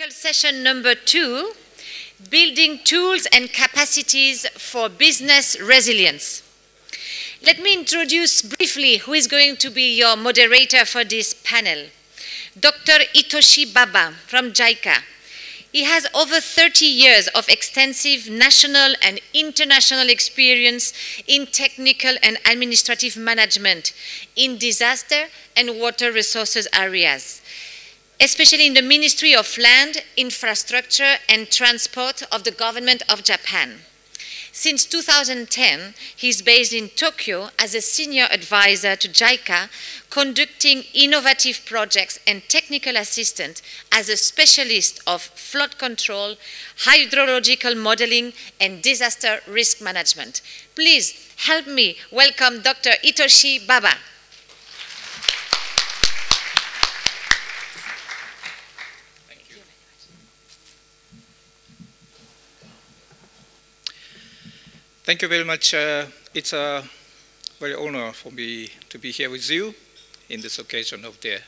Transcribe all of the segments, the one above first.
Panel session number 2, Building Tools and Capacities for Business Resilience. Let me introduce briefly who is going to be your moderator for this panel. Dr. Hitoshi Baba from JICA. He has over 30 years of extensive national and international experience in technical and administrative management in disaster and water resources areas, especially in the Ministry of Land, Infrastructure and Transport of the Government of Japan. Since 2010, he's based in Tokyo as a senior advisor to JICA, conducting innovative projects and technical assistant as a specialist of flood control, hydrological modeling, and disaster risk management. Please help me welcome Dr. Hitoshi Baba. Thank you very much. It's a very honor for me to be here with you in this occasion of the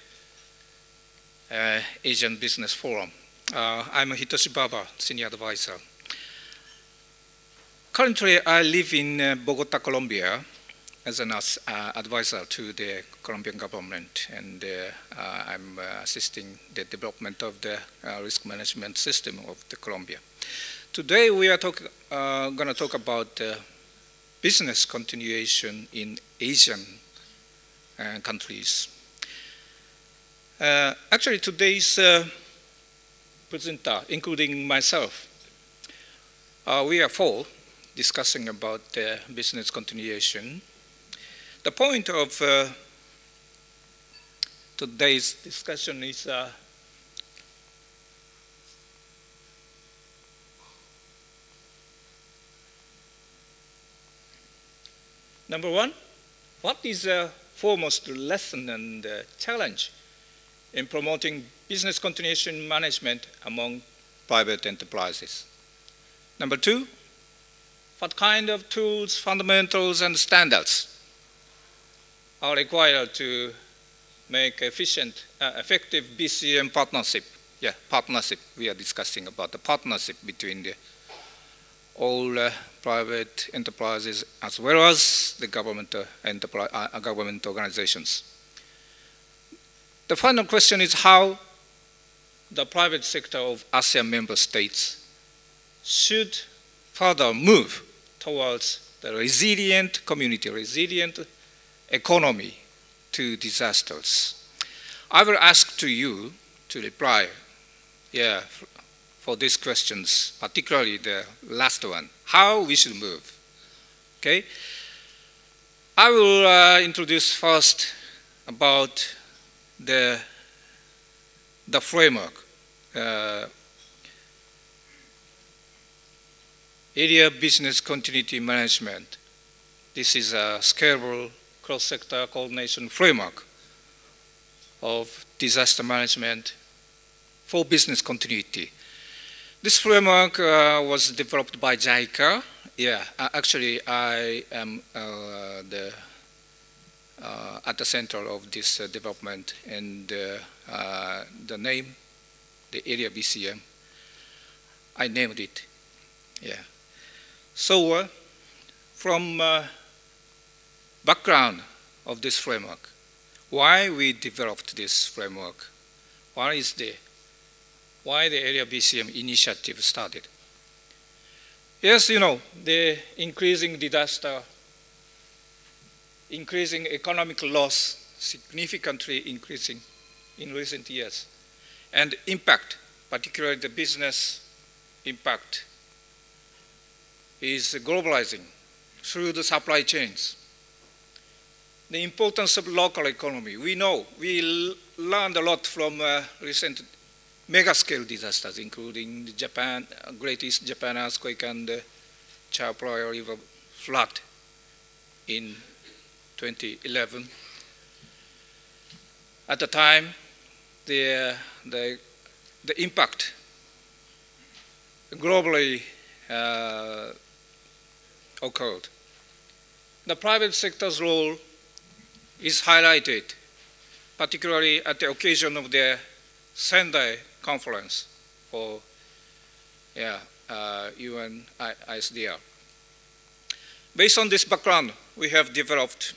Asian Business Forum. I'm Hitoshi Baba, Senior Advisor. Currently, I live in Bogota, Colombia, as an advisor to the Colombian government, and I'm assisting the development of the risk management system of the Colombia. Today we are going to talk about business continuation in Asian countries. Actually, today's presenter, including myself, we are four discussing about business continuation. The point of today's discussion is number one, what is the foremost lesson and challenge in promoting business continuation management among private enterprises? Number two, what kind of tools, fundamentals, and standards are required to make effective BCM partnership? Yeah, partnership. We are discussing about the partnership between all private enterprises as well as the government organizations. The final question is how the private sector of ASEAN member states should further move towards the resilient community, resilient economy to disasters. I will ask to you to reply, for these questions, particularly the last one, how we should move. Okay? I will introduce first about the framework. Area business continuity management. This is a scalable cross-sector coordination framework of disaster management for business continuity. This framework was developed by JICA. Actually, I am at the center of this development, and the name, the area BCM, I named it. So, from background of this framework, why we developed this framework? Why the area BCM initiative started? Yes, you know, the increasing disaster, increasing economic loss, significantly increasing in recent years, and impact, particularly the business impact, is globalizing through the supply chains. The importance of local economy, we know, we learned a lot from recent mega-scale disasters, including the Great East Japan earthquake and the Chao-Phraya River flood in 2011. At the time, the impact globally occurred. The private sector's role is highlighted, particularly at the occasion of the Sendai Conference for UN ISDR. Based on this background, we have developed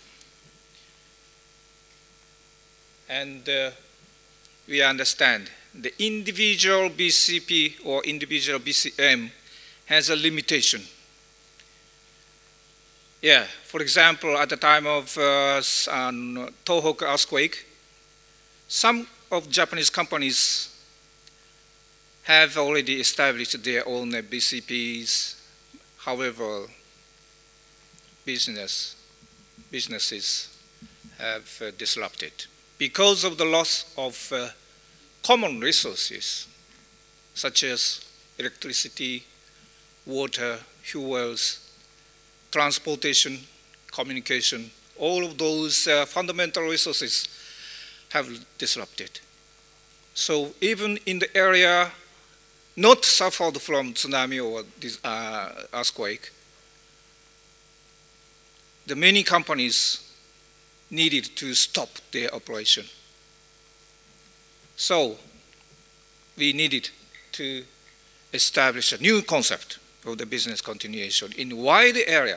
and we understand the individual BCP or individual BCM has a limitation. Yeah, for example, at the time of Tohoku earthquake, some of Japanese companies have already established their own BCPs. However, businesses have disrupted because of the loss of common resources such as electricity, water, fuels, transportation, communication. All of those fundamental resources have disrupted. So even in the area not suffered from tsunami or this earthquake, the many companies needed to stop their operation. So we needed to establish a new concept of the business continuation in wide area,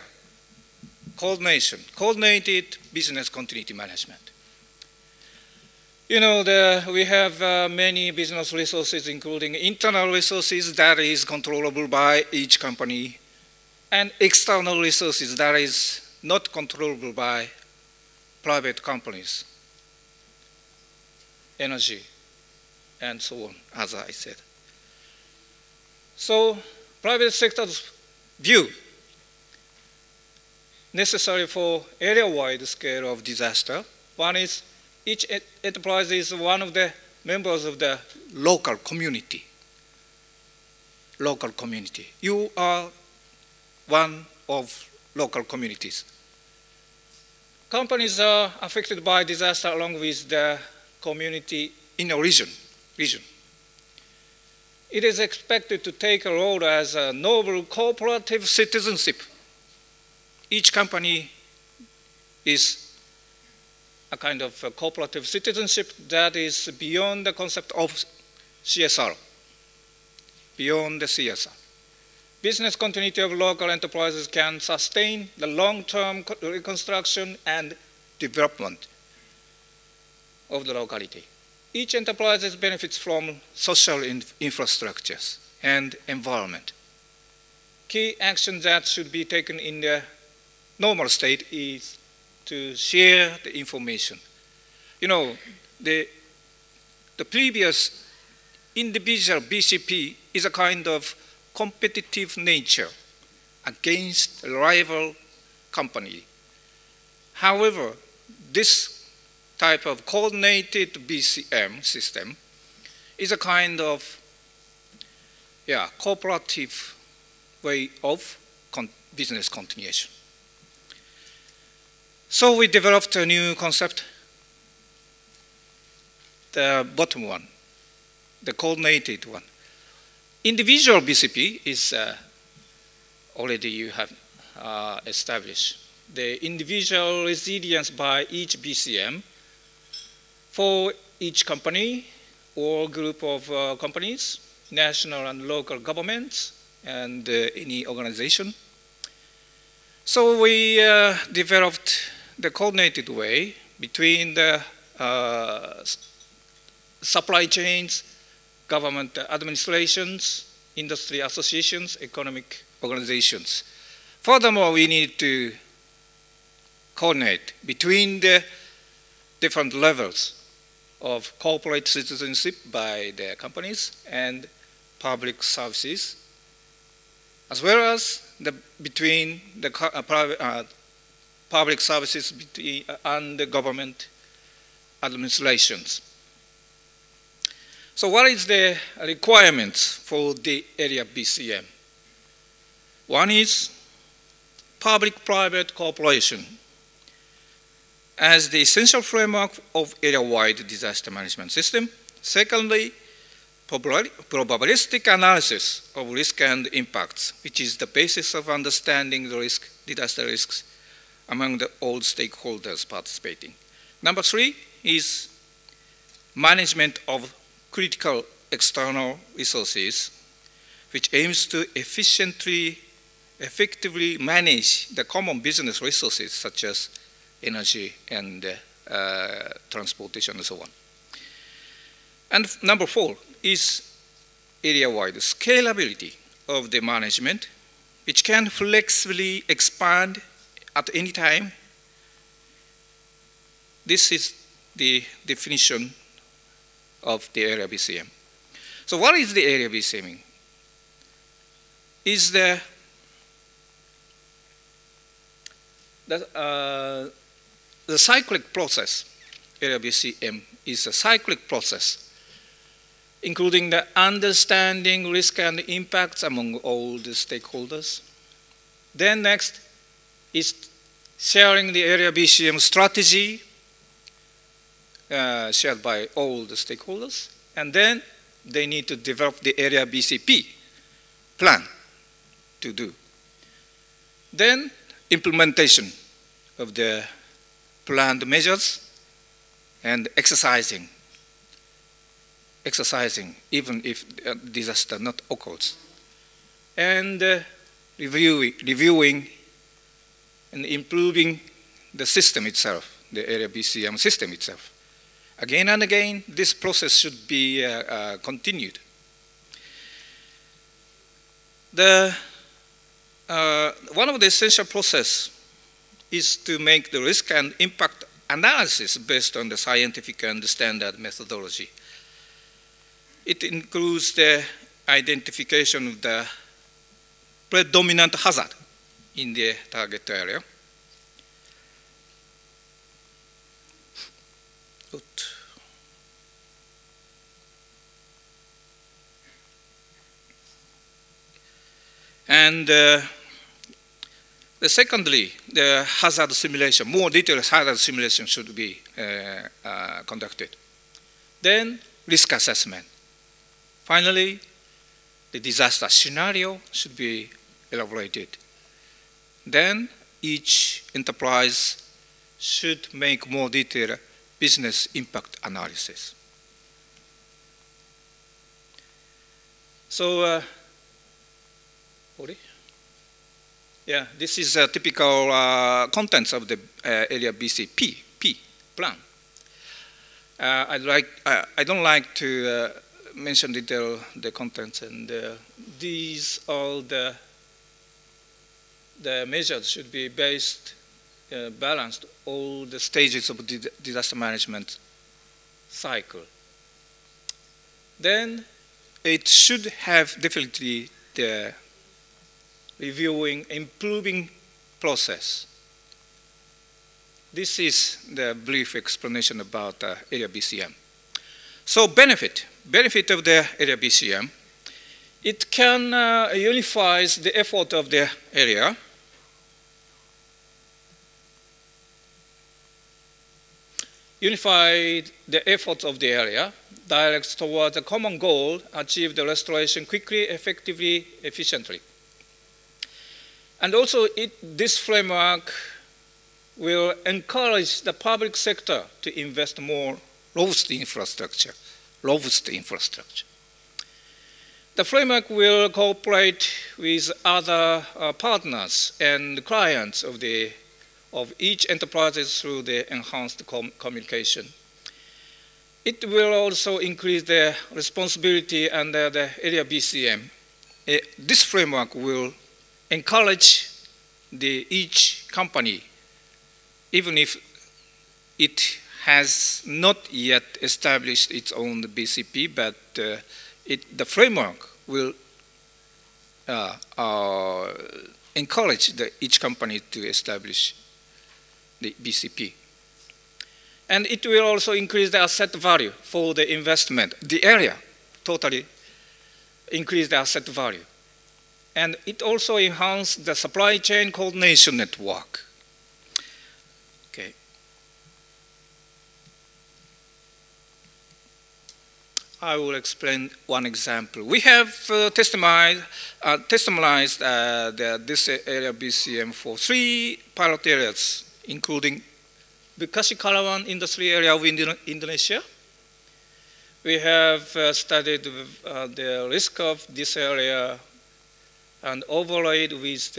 coordinated business continuity management. You know, we have many business resources, including internal resources that is controllable by each company, and external resources that is not controllable by private companies, energy, and so on, as I said. So, private sector's view necessary for area-wide scale of disaster. One is each enterprise is one of the members of the local community. Local community. You are one of local communities. Companies are affected by disaster along with the community in a region. It is expected to take a role as a noble cooperative citizenship. Each company is a kind of a cooperative citizenship that is beyond the concept of CSR, beyond the CSR. Business continuity of local enterprises can sustain the long-term reconstruction and development of the locality. Each enterprise benefits from social infrastructures and environment. Key actions that should be taken in the normal state is to share the information. You know, the previous individual BCP is a kind of competitive nature against a rival company. However, this type of coordinated BCM system is a kind of cooperative way of business continuation. So we developed a new concept, the bottom one, the coordinated one. Individual BCP is already you have established. The individual resilience by each BCM for each company or group of companies, national and local governments, and any organization. So we developed the coordinated way between the supply chains, government administrations, industry associations, economic organizations. Furthermore, we need to coordinate between the different levels of corporate citizenship by the companies and public services, as well as between the public services and the government administrations. So what is the requirements for the area BCM? One is public-private cooperation as the essential framework of area-wide disaster management system. Secondly, probabilistic analysis of risk and impacts, which is the basis of understanding the disaster risks among all stakeholders participating. Number three is management of critical external resources, which aims to effectively manage the common business resources such as energy and transportation and so on. And number 4 is area-wide scalability of the management, which can flexibly expand at any time. This is the definition of the area BCM. So what is the area BCM? Is the cyclic process. Area BCM is a cyclic process, including the understanding risk and impacts among all the stakeholders. Then next is sharing the area BCM strategy shared by all the stakeholders. And then they need to develop the area BCP plan to do. Then implementation of the planned measures and exercising even if disaster not occurs, and reviewing and improving the system itself, the area BCM system itself. Again and again, this process should be continued. One of the essential process is to make the risk and impact analysis based on the scientific and standard methodology. It includes the identification of the predominant hazard in the target area. And secondly, the hazard simulation, more detailed hazard simulation should be conducted. Then risk assessment. Finally, the disaster scenario should be elaborated. Then each enterprise should make more detailed business impact analysis. So, yeah, this is a typical contents of the area BCP plan. I don't like to mention the contents, and these all the measures should be based, balanced all the stages of the disaster management cycle. Then it should have definitely the reviewing, improving process. This is the brief explanation about area BCM. So benefit of the area BCM, it can unify the effort of the area. Unify the efforts of the area, directs towards a common goal, achieve the restoration quickly, effectively, efficiently. And also, this framework will encourage the public sector to invest more robust infrastructure. The framework will cooperate with other partners and clients of each enterprise through the enhanced communication. It will also increase the responsibility under the area BCM. This framework will encourage each company, even if it has not yet established its own BCP, but the framework will encourage each company to establish the BCP. And it will also increase the asset value for the investment. The area totally increase the asset value. And it also enhances the supply chain coordination network. Okay. I will explain one example. We have testimonialized this area BCM for 3 pilot areas, including Bekasi Karawan industry area of Indonesia, we have studied the risk of this area and overlaid with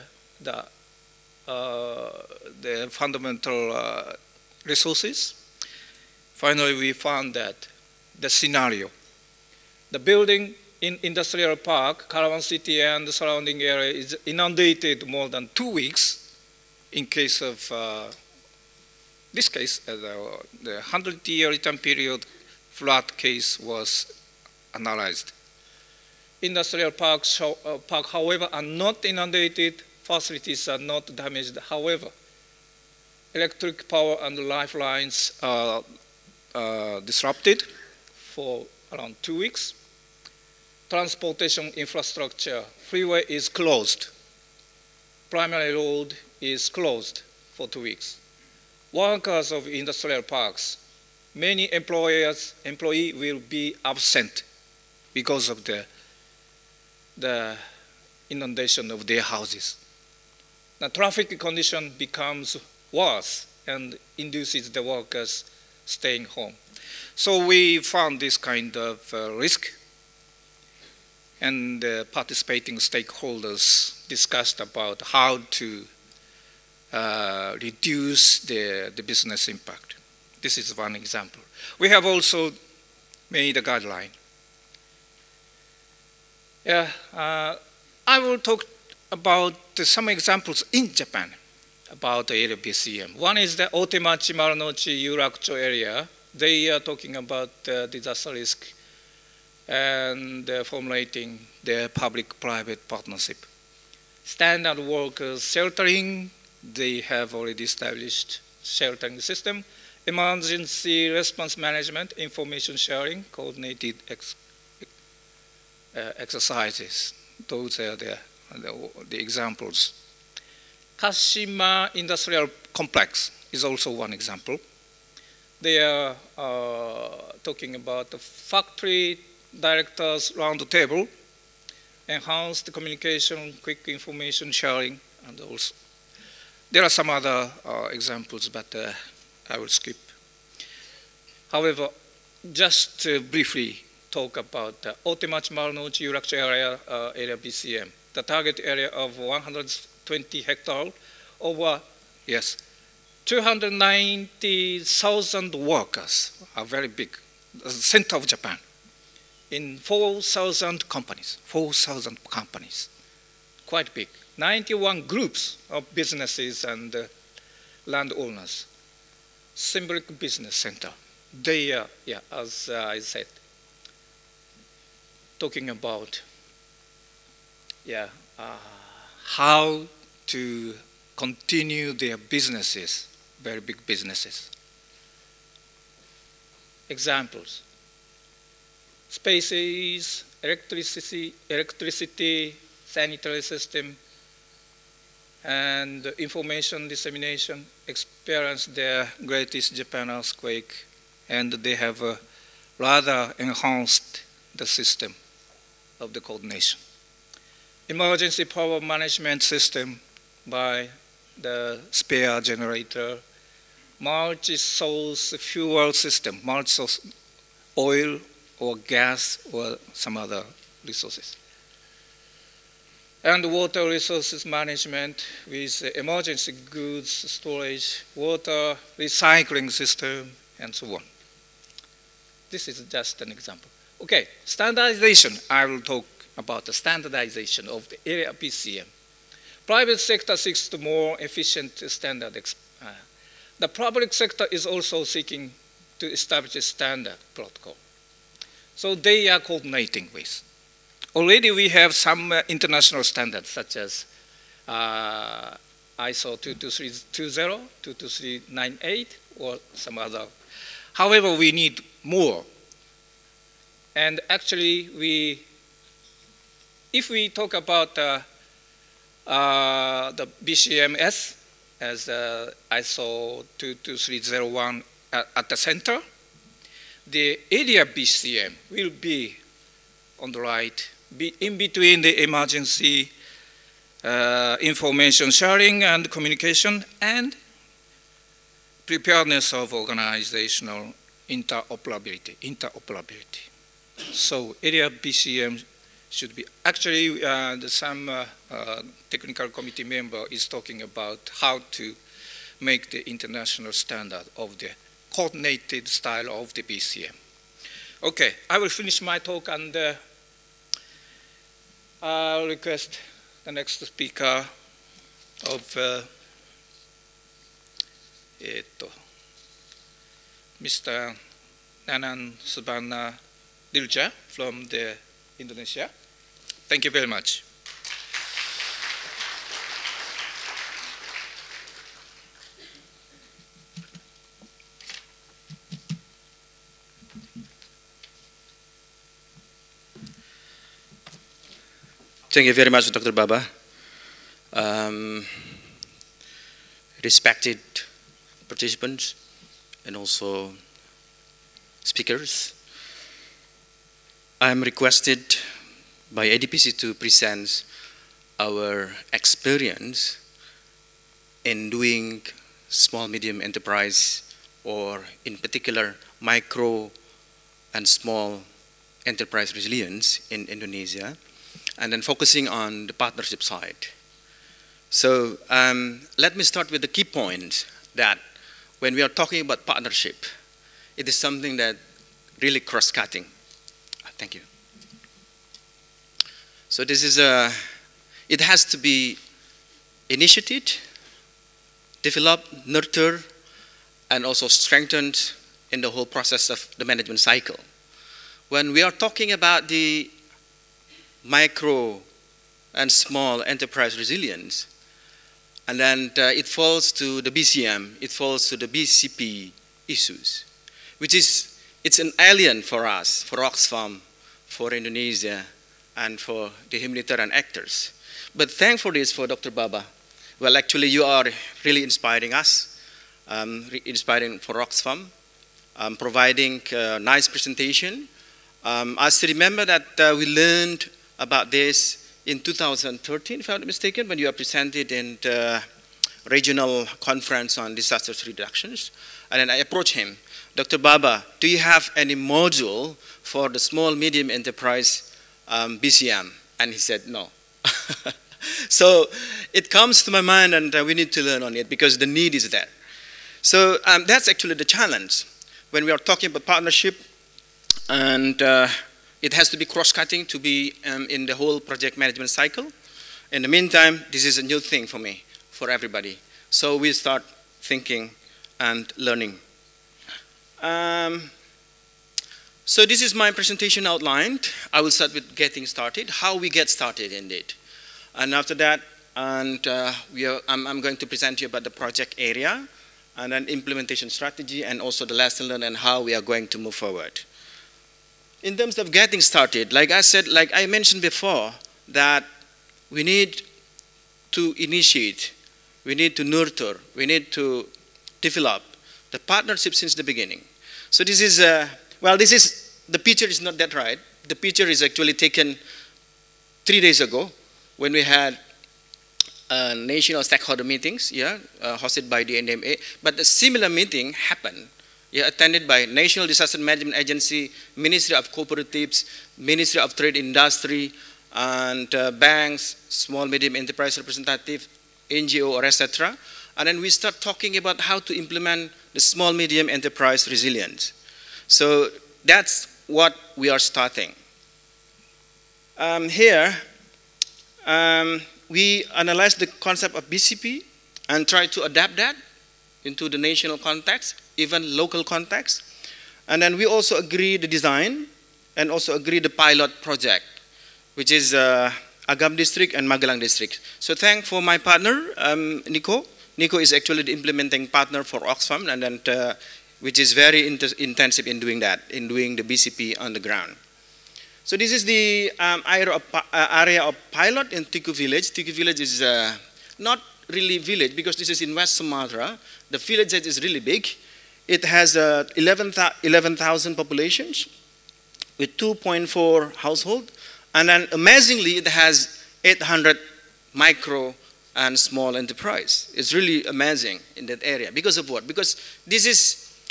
the fundamental resources. Finally, we found that the scenario, the building in industrial park, Caravan City and the surrounding area is inundated more than 2 weeks. In case of this case, the 100-year return period flood case was analyzed. Industrial parks, however, are not inundated. Facilities are not damaged. However, electric power and lifelines are disrupted for around 2 weeks. Transportation infrastructure, freeway is closed. Primary road is closed for 2 weeks. Workers of industrial parks, many employees will be absent because of the inundation of their houses. The traffic condition becomes worse and induces the workers staying home. So we found this kind of risk, and participating stakeholders discussed about how to reduce the business impact. This is one example. We have also made a guideline. Yeah, I will talk about some examples in Japan about the ADPC. One is the Otemachi, Marunouchi, Yurakucho area. They are talking about disaster risk and formulating their public-private partnership. Standard workers sheltering, they have already established sheltering system. Emergency response management, information sharing, coordinated exercises. Those are the examples. Kashima Industrial Complex is also one example. They are talking about the factory directors round the table, enhanced communication, quick information sharing, and also there are some other examples, but I will skip. However, just briefly talk about the Otemachi, Marunouchi, Yurakucho area BCM. The target area of 120 hectares, over 290,000 workers are very big. The center of Japan. In 4,000 companies, quite big. 91 groups of businesses and landowners. Symbolic business center. They are, as I said, talking about how to continue their businesses, very big businesses. Examples: spaces, electricity, sanitary system, and information dissemination. Experienced the greatest Japan earthquake, and they have rather enhanced the system of the coordination. Emergency power management system by the spare generator, multi-source fuel system, multi-source oil or gas or some other resources. And water resources management with emergency goods storage, water recycling system, and so on. This is just an example. Okay, standardization. I will talk about the standardization of the area PCM. Private sector seeks the more efficient standard. The public sector is also seeking to establish a standard protocol. So they are coordinating with. Already we have some international standards such as ISO 22320, 22398, or some other. However, we need more. And actually, if we talk about the BCMS as ISO 22301 at the center, the area BCM will be on the right, be in between the emergency information sharing and communication and preparedness of organizational interoperability. So area BCM should be, actually some technical committee member is talking about how to make the international standard of the coordinated style of the BCM. Okay, I will finish my talk and I'll request the next speaker of Mr. Nanang Subana Dirja from the Indonesia. Thank you very much. Thank you very much, Dr. Baba. Respected participants and also speakers, I am requested by ADPC to present our experience in doing small medium enterprise, or in particular micro and small enterprise resilience in Indonesia, and then focusing on the partnership side. So let me start with the key point that when we are talking about partnership, it is something that really cross-cutting. Thank you. So this is it has to be initiated, developed, nurtured, and also strengthened in the whole process of the management cycle. When we are talking about the micro and small enterprise resilience, and then it falls to the BCM, it falls to the BCP issues, which is, it's an alien for us, for Oxfam, for Indonesia, and for the humanitarian actors. But thankfully for Dr. Baba, well, actually you are really inspiring us, inspiring for Oxfam, providing a nice presentation. I still remember that we learned about this in 2013, if I'm not mistaken, when you are presented in the regional conference on disaster reductions. And then I approached him, Dr. Baba, do you have any module for the small medium enterprise BCM? And he said, no. So it comes to my mind, and we need to learn on it because the need is there. So that's actually the challenge when we are talking about partnership, and it has to be cross-cutting to be in the whole project management cycle. In the meantime, this is a new thing for me, for everybody. So we start thinking and learning. So this is my presentation outlined. I will start with getting started, how we get started indeed. And after that, I'm going to present you about the project area, and then implementation strategy, and also the lesson learned and how we are going to move forward. In terms of getting started, like I said, like I mentioned before, that we need to initiate, we need to nurture, we need to develop the partnership since the beginning. So this is, well, the picture is not that right. The picture is actually taken 3 days ago when we had national stakeholder meetings, hosted by the NMA. But a similar meeting happened, attended by National Disaster Management Agency, Ministry of Cooperatives, Ministry of Trade Industry, and banks, small medium enterprise representative, NGO, or etc. And then we start talking about how to implement the small medium enterprise resilience. So that's what we are starting. Here, we analyze the concept of BCP and try to adapt that into the national context, even local context. And then we also agree the design and also agree the pilot project, which is Agam District and Magelang District. So thank for my partner, Nico. Nico is actually the implementing partner for Oxfam, and then, which is very intensive in doing that, in doing the BCP on the ground. So this is the area of pilot in Tiku village. Tiku village is not really village because this is in West Sumatra. The village is really big. It has 11,000 populations with 2.4 households. And then amazingly, it has 800 micro and small enterprise. It's really amazing in that area. Because of what? Because this is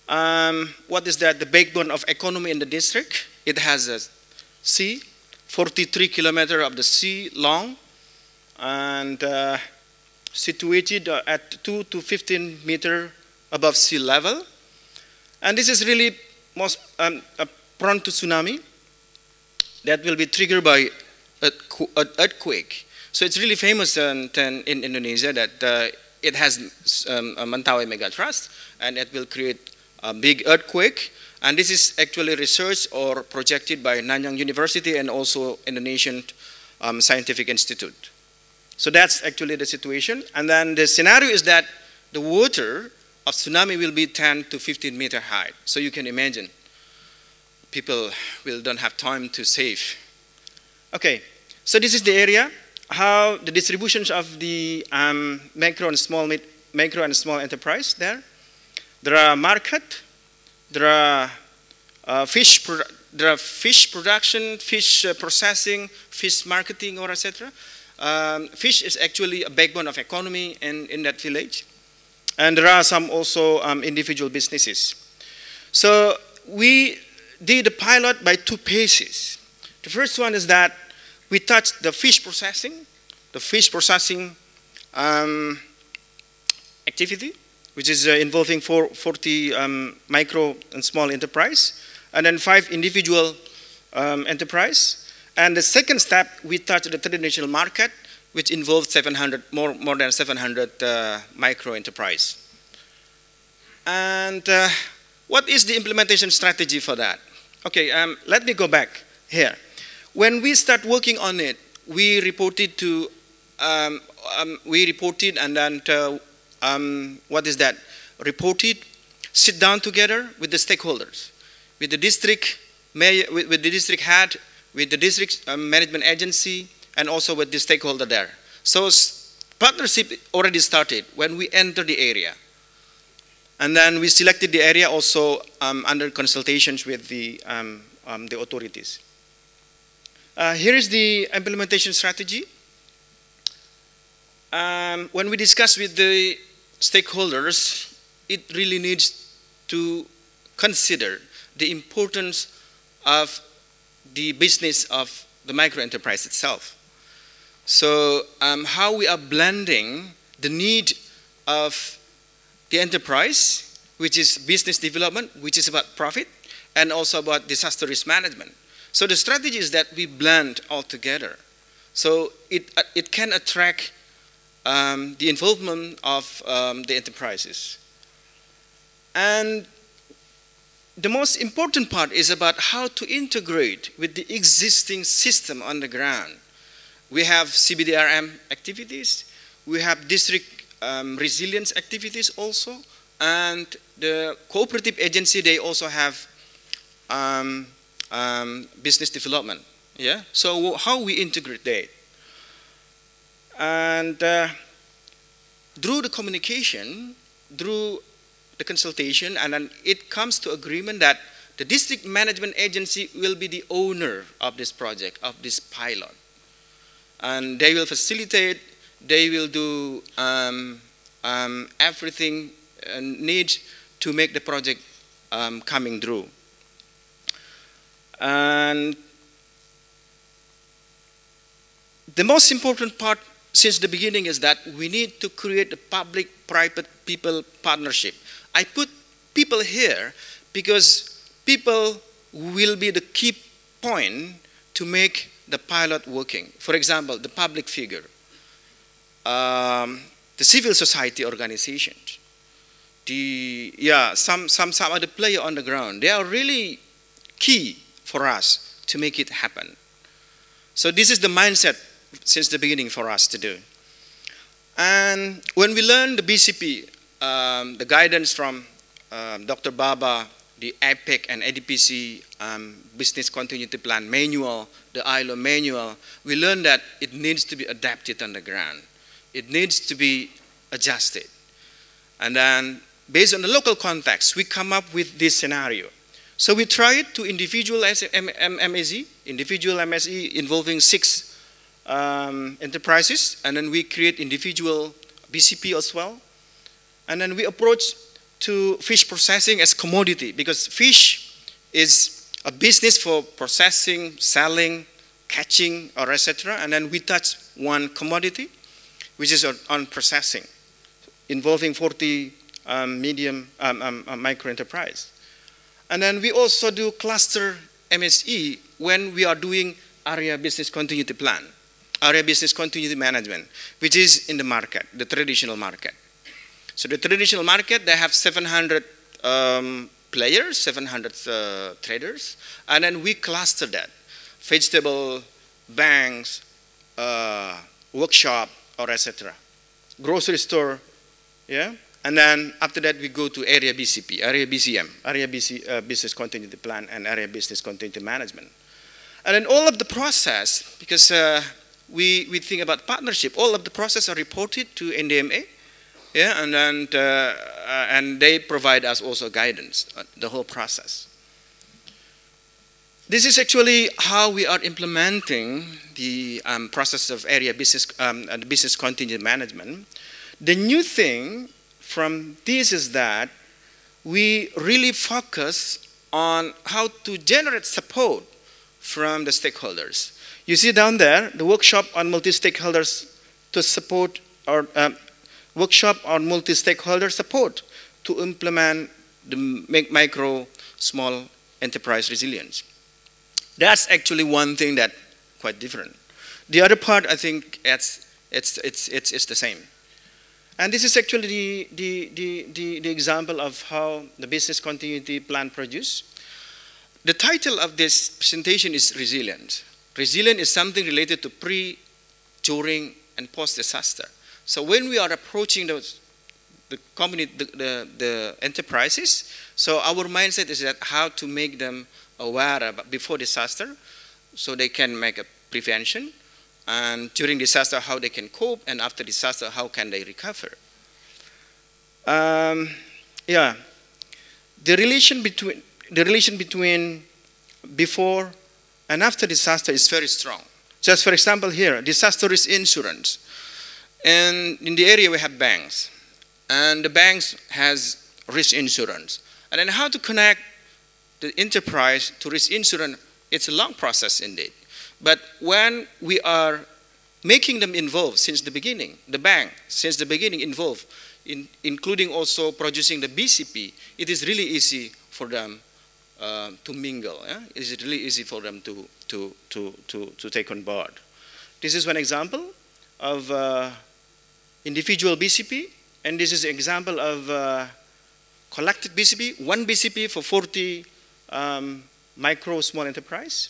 What is that? The backbone of economy in the district. It has a sea, 43 kilometers of the sea long, and situated at 2 to 15 meters above sea level. And this is really most prone to tsunami that will be triggered by an earthquake. So it's really famous in Indonesia that it has a Mentawai megatrust, and it will create a big earthquake. And this is actually researched or projected by Nanyang University and also Indonesian Scientific Institute. So that's actually the situation. And then the scenario is that the water of tsunami will be 10 to 15 meter high. So you can imagine people don't have time to save. Okay, so this is the area, how the distributions of the micro and small enterprise there. There are market, there are fish production, fish processing, fish marketing, or etc. Fish is actually a backbone of economy in that village. And there are some also individual businesses. So we did a pilot by 2 phases. The first one is that we touched the fish processing activity, which is involving 40 micro and small enterprise, and then 5 individual enterprise. And the second step, we touched the traditional market, which involves more than 700 micro enterprise. And what is the implementation strategy for that? Okay, let me go back here. When we start working on it, we reported to, and then what is that? Reported, sit down together with the stakeholders, with the district mayor, with the district head, with the district management agency, and also with the stakeholder there. So partnership already started when we entered the area. And then we selected the area also under consultations with the authorities. Here is the implementation strategy. When we discuss with the stakeholders, it really needs to consider the importance of the business of the micro enterprise itself. So how we are blending the need of the enterprise, which is business development, which is about profit, and also about disaster risk management. So the strategy is that we blend all together. So it can attract the involvement of the enterprises. And the most important part is about how to integrate with the existing system on the ground. We have CBDRM activities, we have district resilience activities also, and the cooperative agency, they also have business development. Yeah. So how we integrate that? And through the communication, through the consultation, and then it comes to agreement that the district management agency will be the owner of this project, of this pilot. And they will facilitate, they will do everything needs to make the project coming through. And the most important part since the beginning is that we need to create a public-private people partnership. I put people here because people will be the key point to make the pilot working. For example, the public figure, the civil society organizations, some other player on the ground. They are really key for us to make it happen. So this is the mindset since the beginning for us to do. And when we learn the BCP, the guidance from Dr. Baba, the APEC and ADPC Business Continuity Plan manual, the ILO manual, we learned that it needs to be adapted on the ground. It needs to be adjusted. And then based on the local context, we come up with this scenario. So we tried to individual MSE involving 6 enterprises, and then we create individual BCP as well. And then we approach to fish processing as commodity, because fish is a business for processing, selling, catching, or etc. And then we touch one commodity, which is on processing, involving 40 micro enterprise. And then we also do cluster MSE when we are doing area business continuity plan, area business continuity management, which is in the market, the traditional market. So the traditional market, they have 700 players, 700 traders, and then we cluster that. Vegetable, banks, workshop, or etc. Grocery store, yeah? And then after that, we go to area BCP, area BCM, area business continuity plan, and area business continuity management. And then all of the process, because we think about partnership, all of the process are reported to NDMA, yeah, and then and they provide us also guidance, the whole process. This is actually how we are implementing the process of area business, business continuity management. The new thing from this is that we really focus on how to generate support from the stakeholders. You see down there, the workshop on multi-stakeholders to support, or workshop on multi-stakeholder support to implement the micro, small enterprise resilience. That's actually one thing that quite different. The other part, I think, it's the same. And this is actually the example of how the business continuity plan produced. The title of this presentation is Resilient. Resilient is something related to pre, during, and post-disaster. So when we are approaching the enterprises, so our mindset is that how to make them aware about before disaster, so they can make a prevention, and during disaster, how they can cope, and after disaster, how can they recover. Yeah, the relation between before and after disaster is very strong. Just for example here, disaster risk insurance. And in the area we have banks, and the banks has risk insurance. And then how to connect the enterprise to risk insurance, it's a long process indeed. But when we are making them involved since the beginning, the bank since the beginning involved, including also producing the BCP, it is really easy for them to mingle. Yeah? It is really easy for them to take on board. This is one example of individual BCP, and this is an example of collected BCP, one BCP for 40 micro small enterprise.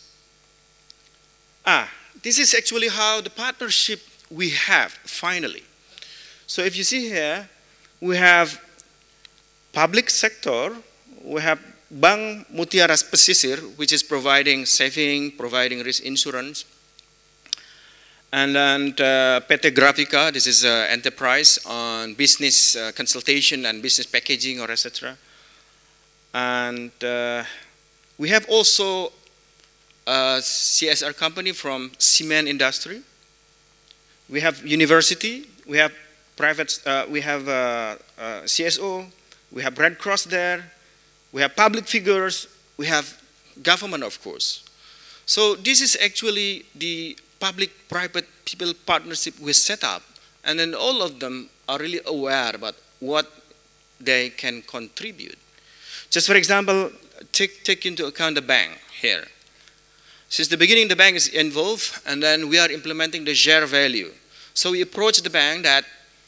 This is actually how the partnership we have finally. So if you see here, we have public sector, we have Bank Mutiara Pesisir, which is providing saving, providing risk insurance. And then PT Grafika, this is an enterprise on business consultation and business packaging or etc. And we have also a CSR company from cement industry. We have university, we have private, we have CSO, we have Red Cross there, we have public figures, we have government, of course. So this is actually the public-private people partnership we set up, and then all of them are really aware about what they can contribute. Just for example, take into account the bank here. Since the beginning, the bank is involved, and then we are implementing the share value. So we approach the bank that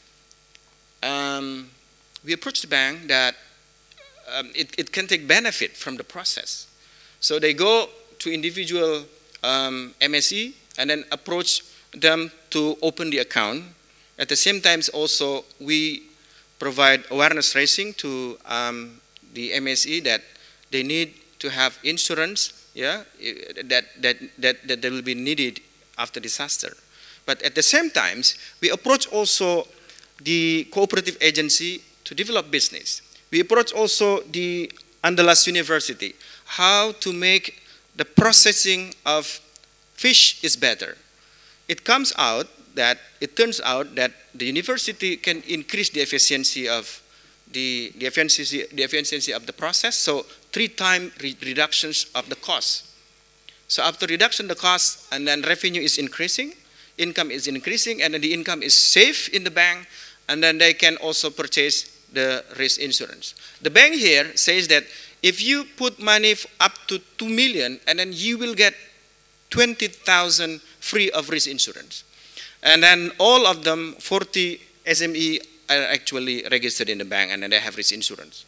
it can take benefit from the process. So they go to individual MSE and then approach them to open the account. At the same time, also we provide awareness raising to the MSE that they need to have insurance, yeah, that will be needed after disaster. But at the same time, we approach also the cooperative agency to develop business. We approach also the Andalas University, how to make the processing of fish is better. It turns out that the university can increase the efficiency of the efficiency of the process. So 3 times reductions of the cost. So after reduction of the cost, and then revenue is increasing, income is increasing, and then the income is safe in the bank, and then they can also purchase the risk insurance. The bank here says that if you put money up to 2 million, and then you will get 20,000 free of risk insurance. And then all of them, 40 SME are actually registered in the bank, and then they have risk insurance.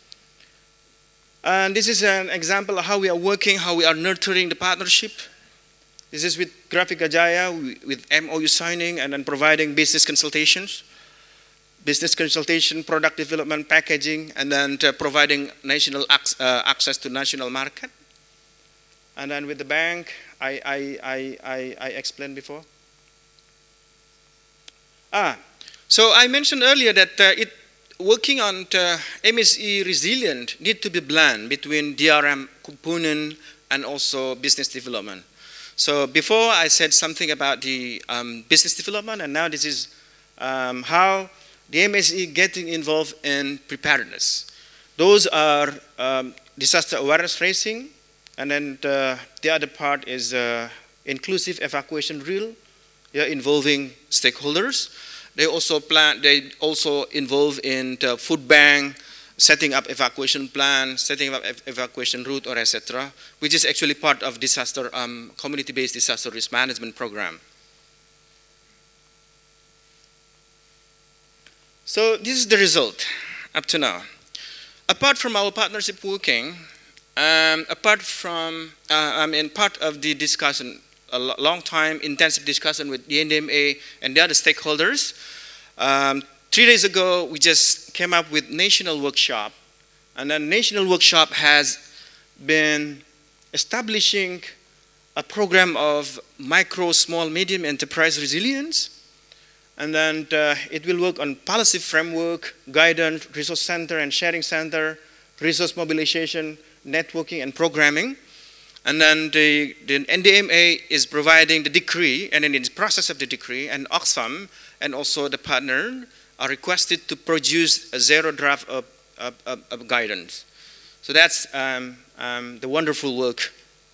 And this is an example of how we are working, how we are nurturing the partnership. This is with Graphica Jaya, with MOU signing, and then providing business consultations, product development, packaging, and then providing national access to national market. And then with the bank, I explained before. So I mentioned earlier that working on MSE resilient need to be blend between DRM component and also business development. So before I said something about the business development, and now this is how the MSE getting involved in preparedness. Those are disaster awareness raising, and then the other part is inclusive evacuation drill, involving stakeholders. They also involve in the food bank, setting up evacuation plan, setting up evacuation route, or etc., which is actually part of disaster community-based disaster risk management program. So this is the result up to now. Apart from our partnership working, apart from part of the discussion, a long time intensive discussion with the NDMA and the other stakeholders. 3 days ago, we just came up with national workshop, and then national workshop has been establishing a program of micro, small, medium enterprise resilience, and then it will work on policy framework, guidance, resource center and sharing center, resource mobilization, networking and programming. And then the NDMA is providing the decree, and then in the process of the decree, and Oxfam and also the partner are requested to produce a 0 draft of guidance. So that's the wonderful work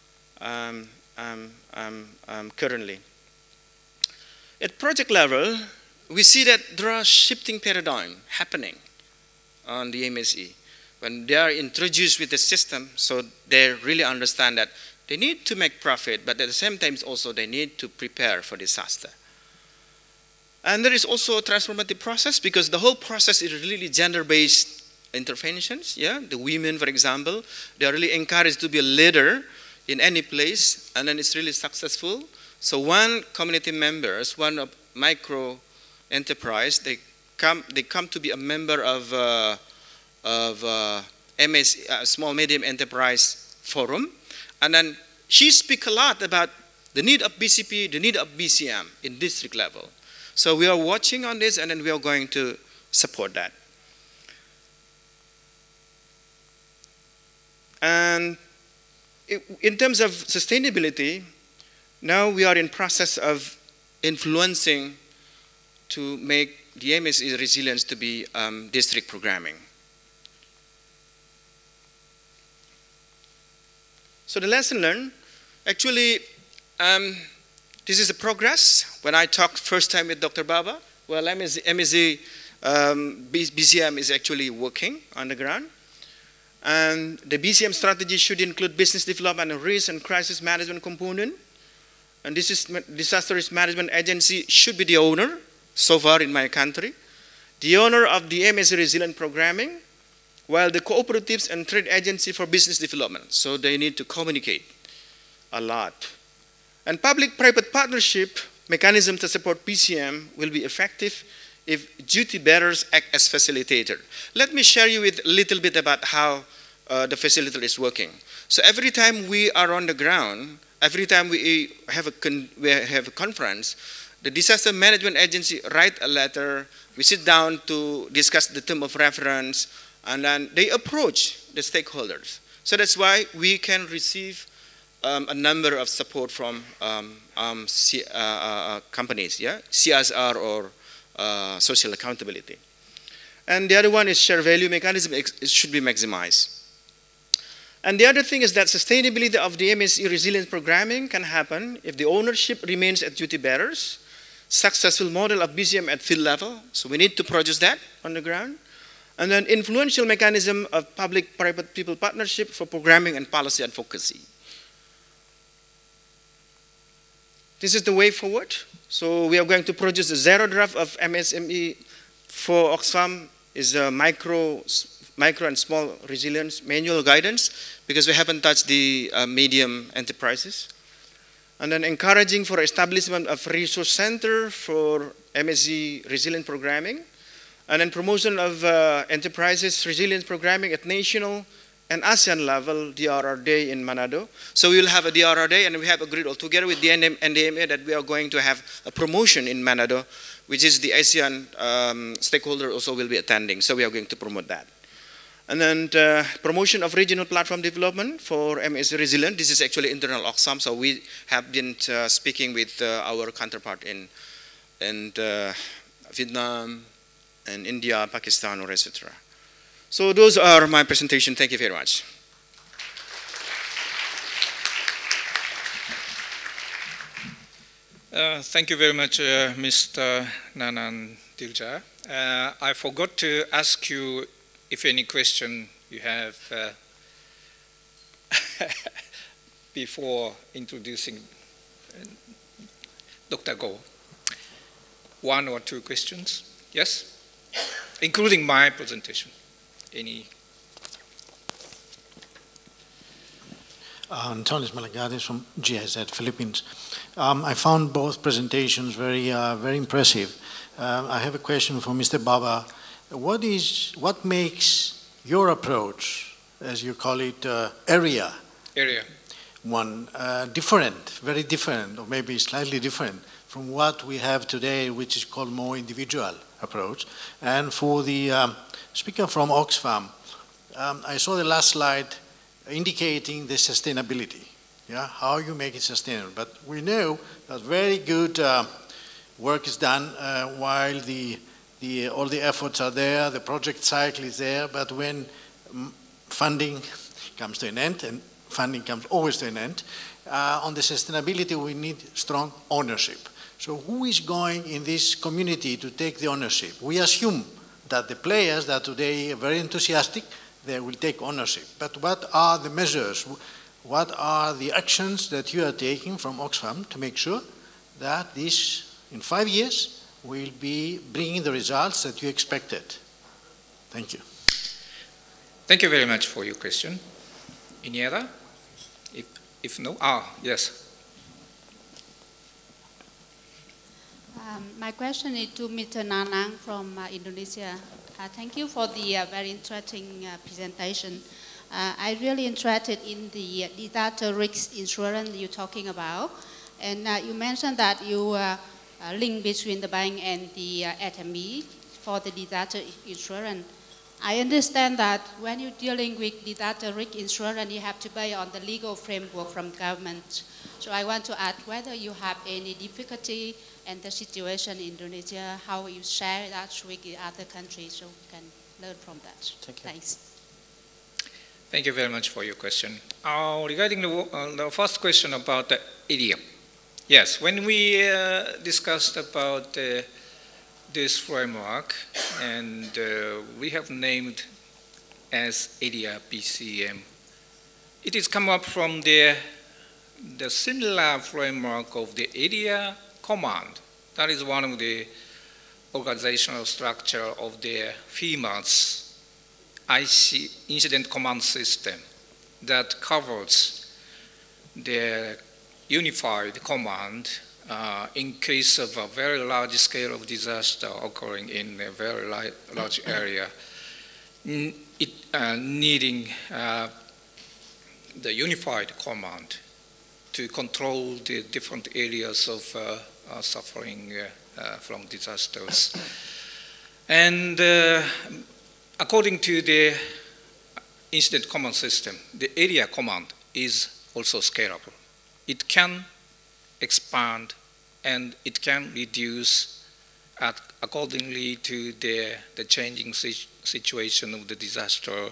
currently. At project level, we see that there are shifting paradigm happening on the MSE. When they are introduced with the system, so they really understand that they need to make profit, but at the same time also they need to prepare for disaster. And there is also a transformative process, because the whole process is really gender-based interventions. The women, for example, they are really encouraged to be a leader in any place, and then it's really successful. So one community members, one of micro enterprise, they come to be a member of Small Medium Enterprise Forum, and then she speaks a lot about the need of BCP, the need of BCM in district level. So we are watching on this, and then we are going to support that. And in terms of sustainability, now we are in process of influencing to make the MSE resilience to be district programming. So the lesson learned, actually, this is a progress. When I talked first time with Dr. Baba, well, MSE BCM is actually working on the ground. And the BCM strategy should include business development and risk and crisis management component. And this is disaster risk management agency should be the owner, so far in my country, the owner of the MSE resilient programming, while the cooperatives and trade agency for business development. So they need to communicate a lot. And public-private partnership mechanism to support PCM will be effective if duty bearers act as facilitator. Let me share you with a little bit about how the facilitator is working. So every time we are on the ground, every time we have a conference, the disaster management agency write a letter, we sit down to discuss the term of reference, and then they approach the stakeholders. So that's why we can receive a number of support from companies, CSR or social accountability. And the other one is share value mechanism. It should be maximized. And the other thing is that sustainability of the MSE resilience programming can happen if the ownership remains at duty bearers, successful model of BCM at field level. So we need to produce that on the ground. And then influential mechanism of public-private people partnership for programming and policy advocacy. This is the way forward. So we are going to produce a zero draft of MSME for Oxfam is a micro and small resilience manual guidance because we haven't touched the medium enterprises. And then encouraging for establishment of resource center for MSE resilient programming. And then promotion of enterprises resilience programming at national and ASEAN level DRR Day in Manado. So we will have a DRR Day, and we have agreed all together with the NDMA that we are going to have a promotion in Manado, which is the ASEAN stakeholder also will be attending. So we are going to promote that. And then promotion of regional platform development for MS Resilient. This is actually internal Oxfam, so we have been speaking with our counterpart in Vietnam and India, Pakistan, or etc. So those are my presentation. Thank you very much. Thank you very much, Mr. Nanang Dirja. I forgot to ask you if any question you have before introducing Dr. Go. One or two questions? Yes? Including my presentation. Any? Antonis Malagades from GIZ, Philippines. I found both presentations very impressive. I have a question for Mr. Baba. What makes your approach, as you call it, area one, different, very different, or maybe slightly different from what we have today, which is called more individual approach? And for the speaker from Oxfam, I saw the last slide indicating the sustainability, yeah, how you make it sustainable. But we know that very good work is done while all the efforts are there, the project cycle is there, but when funding comes to an end, and funding comes always to an end, on the sustainability we need strong ownership. So who is going in this community to take the ownership? We assume that the players that today are very enthusiastic, they will take ownership. But what are the measures? What are the actions that you are taking from Oxfam to make sure that this, in 5 years, will be bringing the results that you expected? Thank you. Thank you very much for your question. Any other? If no, yes. My question is to Mr. Nanang from Indonesia. Thank you for the very interesting presentation. I'm really interested in the disaster risk insurance you're talking about. And you mentioned that you link between the bank and the SME for the disaster insurance. I understand that when you're dealing with disaster risk insurance, you have to pay on the legal framework from government. So I want to ask whether you have any difficulty and the situation in Indonesia, how you share that with the other countries, so we can learn from that. Thanks. Thank you very much for your question. Regarding the first question about the idiom. Yes, when we discussed about this framework, and we have named as ADPC, it is come up from the similar framework of the area command. That is one of the organizational structure of the FEMA's IC incident command system that covers the unified command in case of a very large scale of disaster occurring in a very large area, needing the unified command to control the different areas of suffering from disasters. And according to the incident command system, the area command is also scalable. It can expand and it can reduce accordingly to the changing situation of the disaster.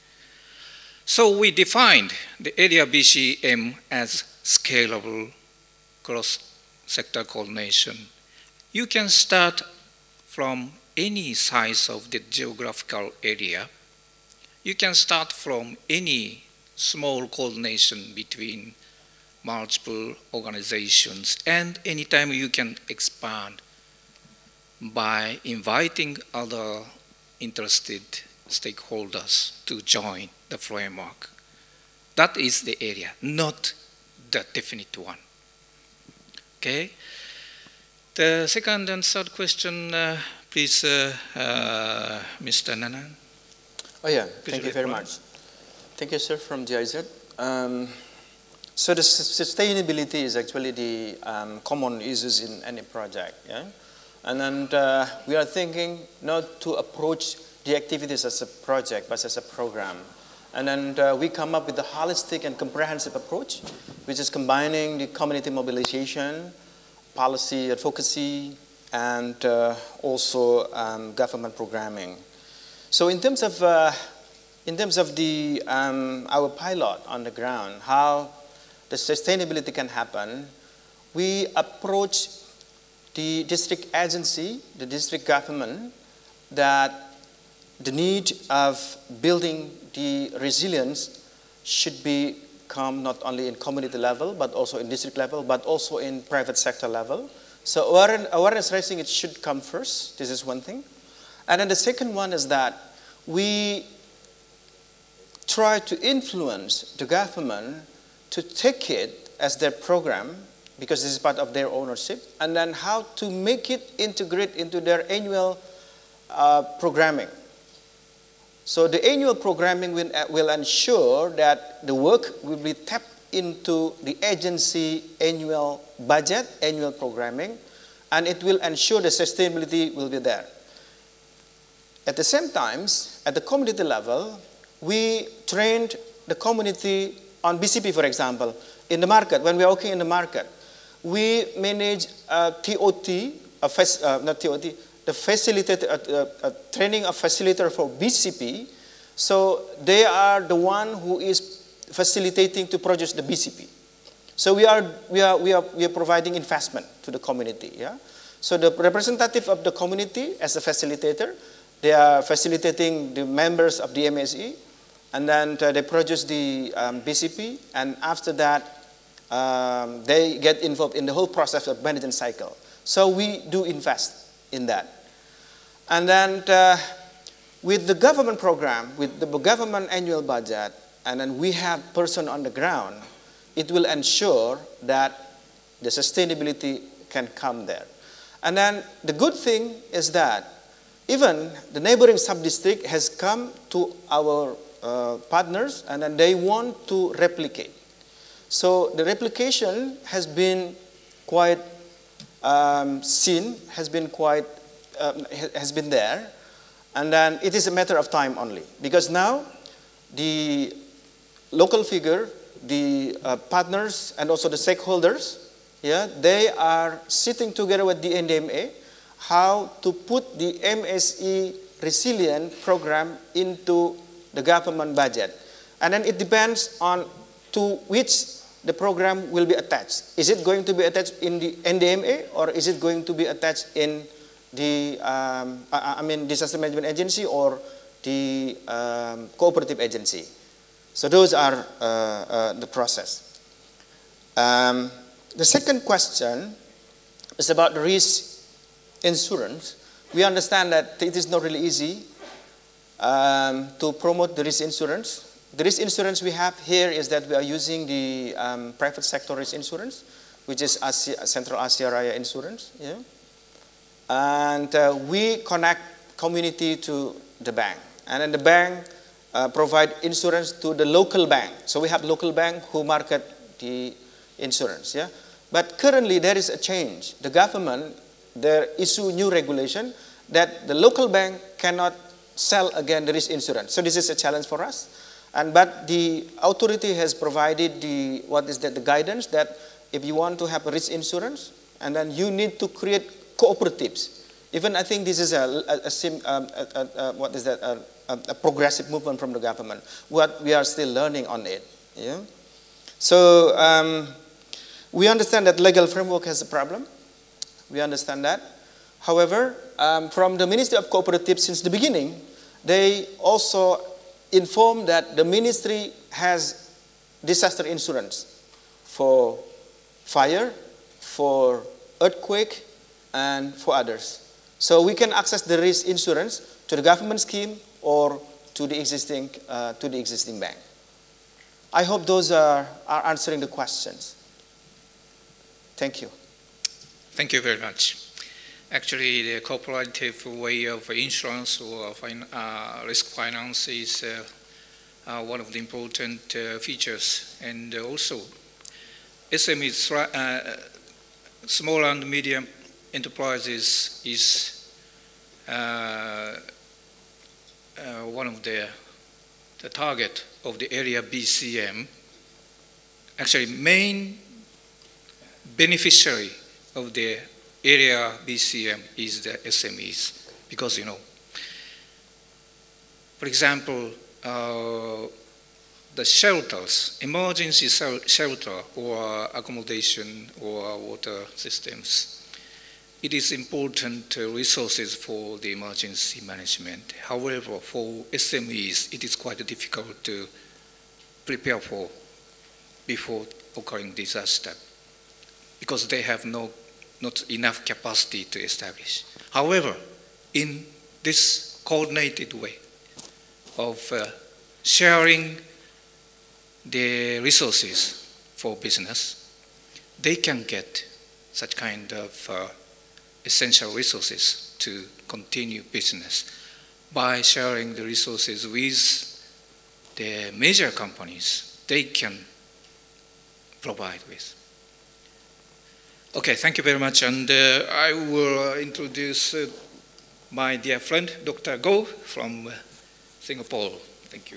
So we defined the ADPC aim as scalable cross-sector coordination. You can start from any size of the geographical area. You can start from any small coordination between multiple organizations, and anytime you can expand by inviting other interested stakeholders to join the framework. That is the area, not the definite one. Okay. The second and third question, please, Mr. Nanang. Oh yeah, thank you very much. Thank you, sir, from GIZ. So the sustainability is actually the common issues in any project, yeah? And then we are thinking not to approach the activities as a project, but as a program. And then we come up with a holistic and comprehensive approach, which is combining the community mobilization, policy advocacy, and also government programming. So in terms of the our pilot on the ground, how the sustainability can happen, we approach the district agency, the district government, that the need of building the resilience should become not only in community level, but also in district level, but also in private sector level. So awareness raising, it should come first. This is one thing. And then the second one is that we try to influence the government to take it as their program, because this is part of their ownership, and then how to make it integrate into their annual programming. So the annual programming will ensure that the work will be tapped into the agency annual budget, annual programming, and it will ensure the sustainability will be there. At the same time, at the community level, we trained the community on BCP, for example. In the market, when we are working in the market, we manage TOT, not TOT, the facilitator, training of facilitator for BCP. So they are the one who is facilitating to produce the BCP. So we are providing investment to the community. Yeah. So the representative of the community as a facilitator, they are facilitating the members of the MSE, and then they produce the BCP, and after that they get involved in the whole process of management cycle. So we do invest in that. And then with the government program, with the government annual budget, and then we have person on the ground, it will ensure that the sustainability can come there. And then the good thing is that even the neighboring sub-district has come to our partners, and then they want to replicate. So the replication has been quite seen, has been there, and then it is a matter of time only, because now the local figure, the partners, and also the stakeholders, yeah, they are sitting together with the NDMA how to put the MSE resilient program into the government budget. And then it depends on to which the program will be attached. Is it going to be attached in the NDMA, or is it going to be attached in the disaster management agency or the cooperative agency? So those are the process. The second question is about the risk insurance. We understand that it is not really easy to promote the risk insurance. The risk insurance we have here is that we are using the private sector risk insurance, which is Central Asia Raya Insurance. Yeah? And we connect community to the bank. And then the bank provide insurance to the local bank. So we have local bank who market the insurance. Yeah? But currently there is a change. The government, they issue new regulation that the local bank cannot sell again the risk insurance. So this is a challenge for us. But the authority has provided the guidance that if you want to have a risk insurance, and then you need to create cooperatives Even I think this is a progressive movement from the government. What we are still learning on it. Yeah? So we understand that legal framework has a problem. We understand that. However, from the Ministry of Cooperatives since the beginning, they also informed that the ministry has disaster insurance for fire, for earthquake, and for others. So we can access the risk insurance to the government scheme or to the existing bank. I hope those are answering the questions. Thank you. Thank you very much. Actually, the cooperative way of insurance or risk finance is one of the important features. And also, SMEs, small and medium enterprises is one of the target of the area BCM. Actually, main beneficiary of the area BCM is the SMEs, because, you know, for example, the shelters, emergency shelter or accommodation or water systems, it is important resources for the emergency management. However, for SMEs, it is quite difficult to prepare for before occurring disaster, because they have not enough capacity to establish. However, in this coordinated way of sharing the resources for business, they can get such kind of essential resources to continue business by sharing the resources with the major companies they can provide with. Okay, thank you very much, and I will introduce my dear friend, Dr. Goh from Singapore. Thank you.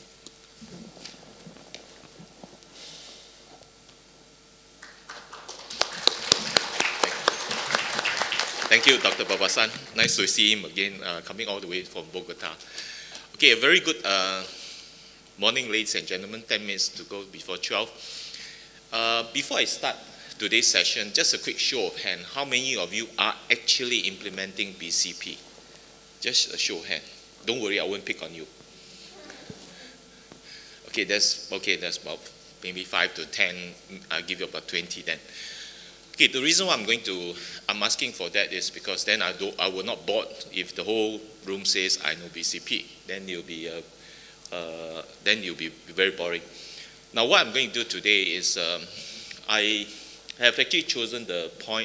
Thank you, Dr. Babasan. Nice to see him again, coming all the way from Bogota. Okay, a very good morning, ladies and gentlemen. 10 minutes to go before 12. Before I start today's session, just a quick show of hand. How many of you are actually implementing BCP? Just a show of hand. Don't worry, I won't pick on you. Okay, that's about maybe 5 to 10. I'll give you about 20 then. Okay, the reason why I'm asking for that is because then I will not bored if the whole room says I know BCP. Then you'll be very boring. Now, what I'm going to do today is I have actually chosen the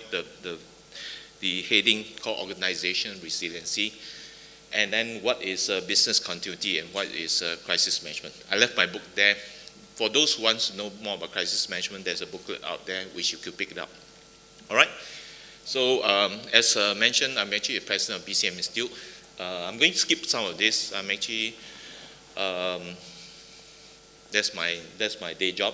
heading called Organization Resiliency, and then what is business continuity and what is crisis management. I left my book there. For those who want to know more about crisis management, there's a booklet out there which you could pick it up. All right. So as mentioned, I'm actually a president of BCM Institute. I'm going to skip some of this. I'm actually that's my day job.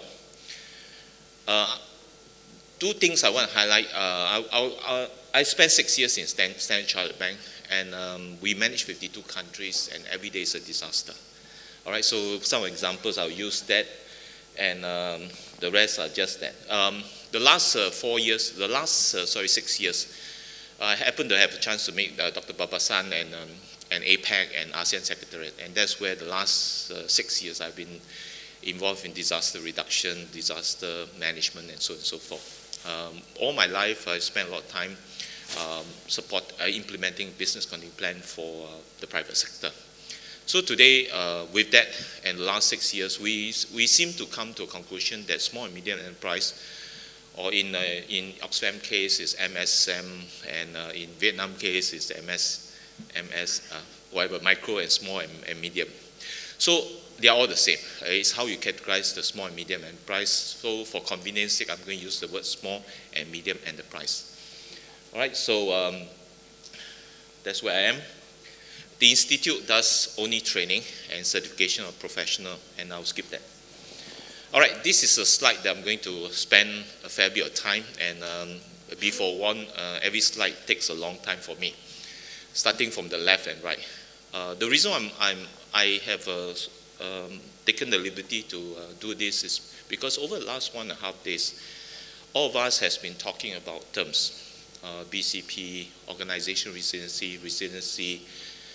Two things I want to highlight. I spent 6 years in Standard Chartered Bank, and we manage 52 countries, and every day is a disaster. All right. So some examples, I'll use that, and the rest are just that. The last 6 years, I happened to have a chance to meet Dr. Babasan and APEC and ASEAN Secretariat, and that's where the last 6 years I've been involved in disaster reduction, disaster management, and so on and so forth. All my life, I spent a lot of time implementing business continuity plan for the private sector. So today, with that, and the last 6 years, we seem to come to a conclusion that small and medium enterprise, or in Oxfam case is MSM, and in Vietnam case is whatever, micro and small and medium. So they are all the same. It's how you categorize the small and medium enterprise. So for convenience sake, I'm going to use the word small and medium enterprise. All right, so that's where I am. The Institute does only training and certification of professional, and I'll skip that. All right, this is a slide that I'm going to spend a fair bit of time, and before every slide takes a long time for me. starting from the left and right. The reason I have taken the liberty to do this is because over the last 1.5 days, all of us has been talking about terms, BCP, organization resiliency,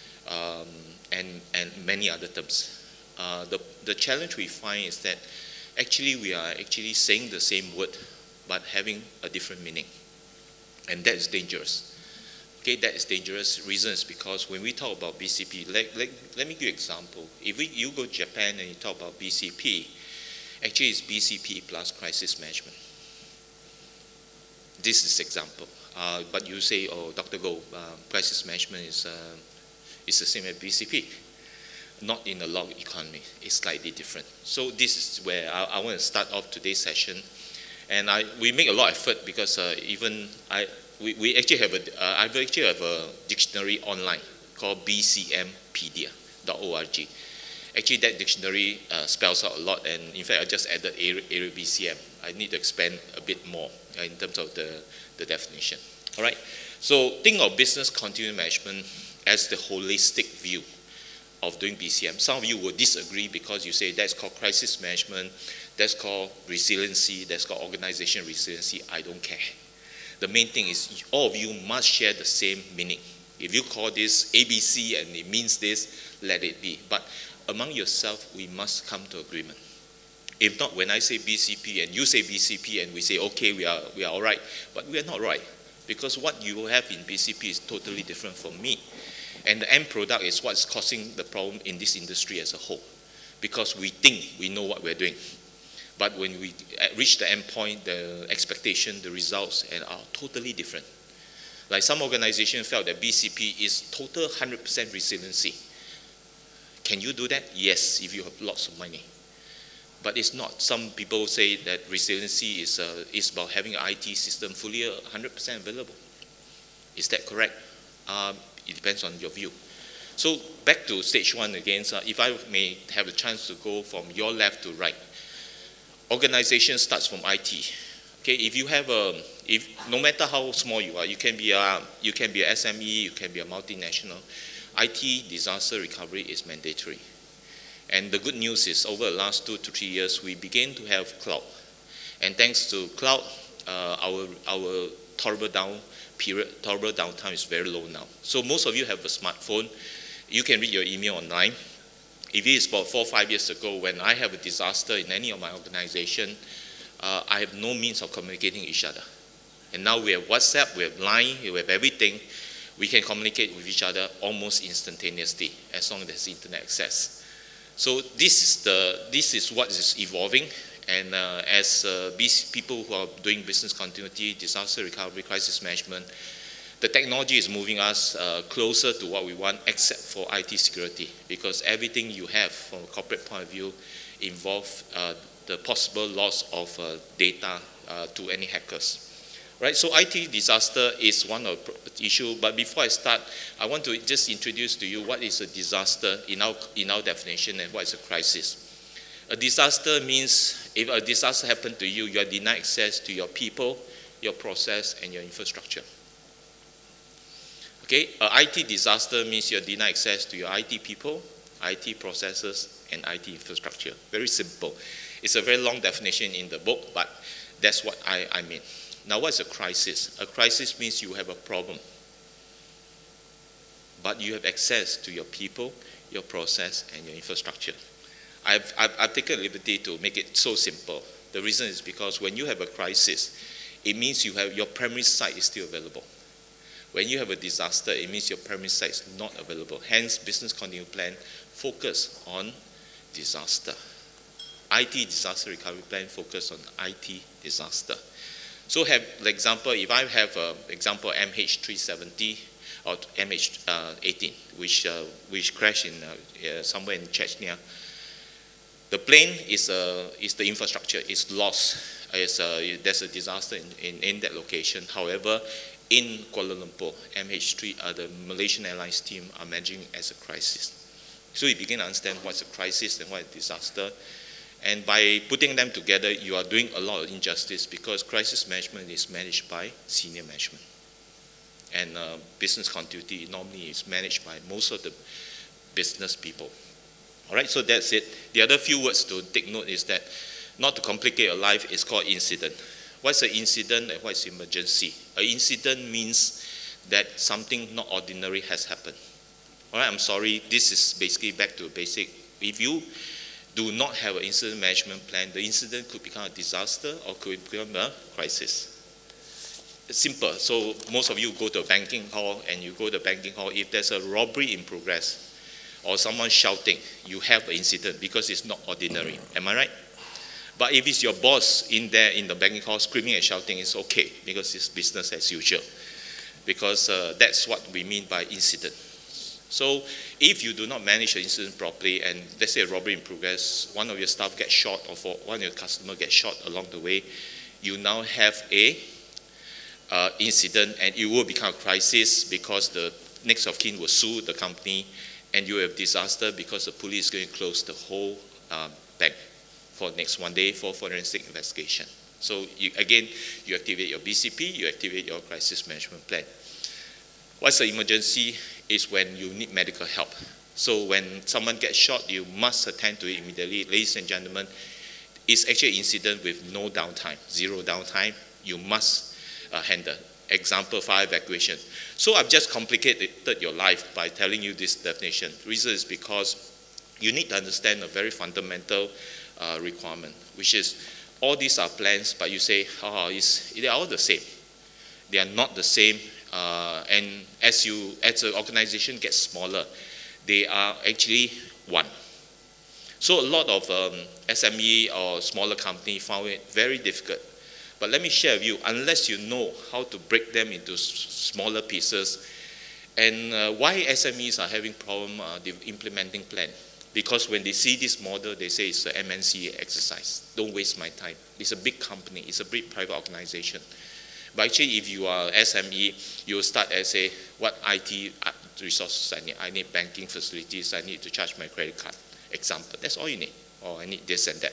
and many other terms. The challenge we find is that actually we are actually saying the same word, but having a different meaning. And that is dangerous. Okay, that is dangerous. Reason is because when we talk about BCP, let me give you an example. If you go to Japan and you talk about BCP, actually it's BCP plus crisis management. This is example. But you say, oh, Dr. Goh, crisis management is the same as BCP. Not in a log economy. It's slightly different. So this is where I want to start off today's session. And we make a lot of effort because we actually have I actually have a dictionary online called bcmpedia.org. Actually, that dictionary spells out a lot, and in fact, I just added area BCM. I need to expand a bit more in terms of the definition. All right. So think of business continuity management as the holistic view of doing BCM. Some of you will disagree because you say that's called crisis management, that's called resiliency, that's called organization resiliency. I don't care. The main thing is all of you must share the same meaning. If you call this ABC and it means this, let it be. But among yourself, we must come to agreement. If not, when I say BCP and you say BCP and we say, okay, we are all right, but we are not right. Because what you have in BCP is totally different from me. And the end product is what's causing the problem in this industry as a whole. Because we think we know what we're doing. But when we reach the end point, the expectation, the results are totally different. Like some organizations felt that BCP is total 100% resiliency. Can you do that? Yes, if you have lots of money. But it's not. Some people say that resiliency is about having an IT system fully 100% available. Is that correct? It depends on your view. So back to stage one again. So if I may have a chance to go from your left to right. Organization starts from IT. Okay, if you have no matter how small you are, you can be a SME, you can be a multinational. IT disaster recovery is mandatory. And the good news is over the last 2 to 3 years, we began to have cloud. And thanks to cloud, our tolerable downtime is very low now. So most of you have a smartphone. You can read your email online. If it is about 4 or 5 years ago, when I have a disaster in any of my organization, I have no means of communicating with each other. And now we have WhatsApp, we have Line, we have everything. We can communicate with each other almost instantaneously as long as there's internet access. So this is what is evolving. And as people who are doing business continuity, disaster recovery, crisis management, the technology is moving us closer to what we want, except for IT security, because everything you have from a corporate point of view involves the possible loss of data to any hackers. Right, so IT disaster is one of the issues, but before I start, I want to just introduce to you what is a disaster in our definition and what is a crisis. A disaster means if a disaster happened to you, you are denied access to your people, your process, and your infrastructure. Okay, an IT disaster means you're denied access to your IT people, IT processes, and IT infrastructure. Very simple. It's a very long definition in the book, but that's what I mean. Now, what's a crisis? A crisis means you have a problem, but you have access to your people, your process, and your infrastructure. I've taken liberty to make it so simple. The reason is because when you have a crisis, it means your primary site is still available. When you have a disaster, it means your primary site is not available. Hence, business continuity plan focus on disaster. IT disaster recovery plan focus on IT disaster. So have the example, if I have example MH370 or MH18, which crashed in somewhere in Chechnya, the plane is the infrastructure, it's lost. There's a disaster in that location. However, in Kuala Lumpur, MH3, the Malaysian Airlines team are managing as a crisis. So you begin to understand what's a crisis and what is a disaster. And by putting them together, you are doing a lot of injustice because crisis management is managed by senior management. and business continuity normally is managed by most of the business people. All right, so that's it. The other few words to take note is that, not to complicate your life, it's called incident. What's an incident and what's emergency? An incident means that something not ordinary has happened. All right, I'm sorry, this is basically back to basic. If you do not have an incident management plan, the incident could become a disaster or could become a crisis. It's simple. So most of you go to a banking hall, and you go to the banking hall, if there's a robbery in progress or someone shouting, you have an incident because it's not ordinary. Am I right? But if it's your boss in there in the banking hall screaming and shouting, it's okay because it's business as usual. Because that's what we mean by incident. So if you do not manage the incident properly, and let's say a robbery in progress, one of your staff gets shot or one of your customer gets shot along the way, you now have a incident, and it will become a crisis because the next of kin will sue the company, and you have disaster because the police is going to close the whole bank for next one day for forensic investigation. So you activate your BCP, you activate your crisis management plan. What's the emergency is when you need medical help. So when someone gets shot, you must attend to it immediately. Ladies and gentlemen, it's actually an incident with no downtime, zero downtime. You must handle. Example, fire evacuation. So I've just complicated your life by telling you this definition. The reason is because you need to understand a very fundamental requirement, which is all these are plans, but you say, they are all the same. They are not the same, and as the organization gets smaller, they are actually one. So a lot of SME or smaller company found it very difficult. But let me share with you, unless you know how to break them into smaller pieces, and why SMEs are having problem implementing plan. Because when they see this model, they say it's an MNC exercise. Don't waste my time. It's a big company. It's a big private organization. But actually, if you are SME, you start as a, what IT resources I need? I need banking facilities. I need to charge my credit card. Example. That's all you need. Or I need this and that.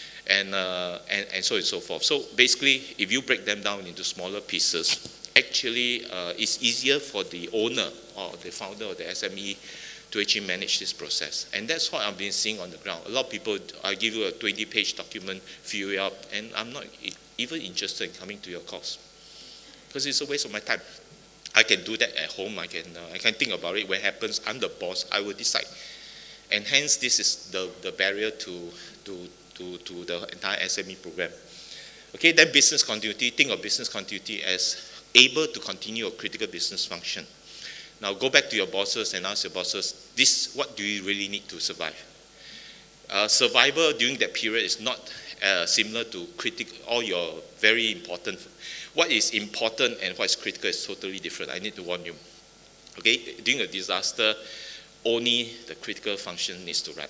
And so on and so forth. So basically, if you break them down into smaller pieces, actually it's easier for the owner or the founder of the SME to actually manage this process. And that's what I've been seeing on the ground. A lot of people, I give you a 20-page document, fill it up, and I'm not even interested in coming to your course because it's a waste of my time. I can do that at home. I can think about it. When it happens, I'm the boss. I will decide. And hence, this is the barrier to the entire SME program. Okay, then business continuity. Think of business continuity as able to continue a critical business function. Now go back to your bosses and ask your bosses, what do you really need to survive? Survival during that period is not similar to all your very important. What is important and what is critical is totally different. I need to warn you. Okay, during a disaster, only the critical function needs to run.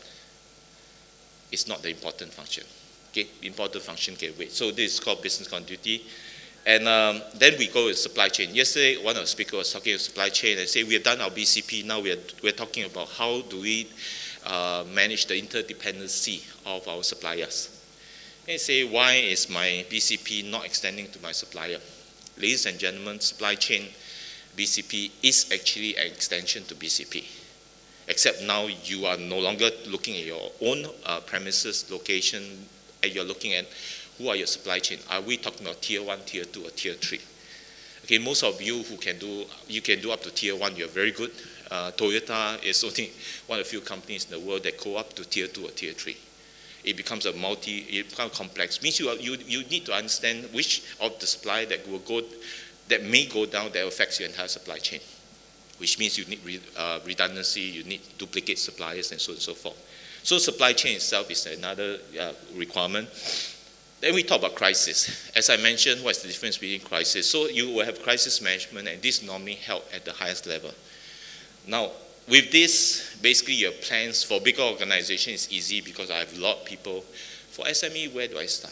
It's not the important function. Okay, important function can wait. So this is called business continuity. And then we go with supply chain. Yesterday, one of the speakers was talking about supply chain and say we have done our BCP. Now we're talking about how do we manage the interdependency of our suppliers. And you say, why is my BCP not extending to my supplier? Ladies and gentlemen, supply chain BCP is actually an extension to BCP. Except now you are no longer looking at your own premises, location, and you're looking at who are your supply chain. Are we talking about tier 1, tier 2, or tier 3? Okay, most of you who can do up to tier 1, you're very good. Toyota is only one of the few companies in the world that go up to tier 2 or tier 3. It becomes it becomes complex. Means you need to understand which of the supply that may go down that affects your entire supply chain. Which means you need redundancy, you need duplicate suppliers, and so on and so forth. So supply chain itself is another requirement. Then we talk about crisis. As I mentioned, what's the difference between crisis? So you will have crisis management, and this normally held at the highest level. Now, with this, basically your plans for bigger organizations is easy because I have a lot of people. For SME, where do I start?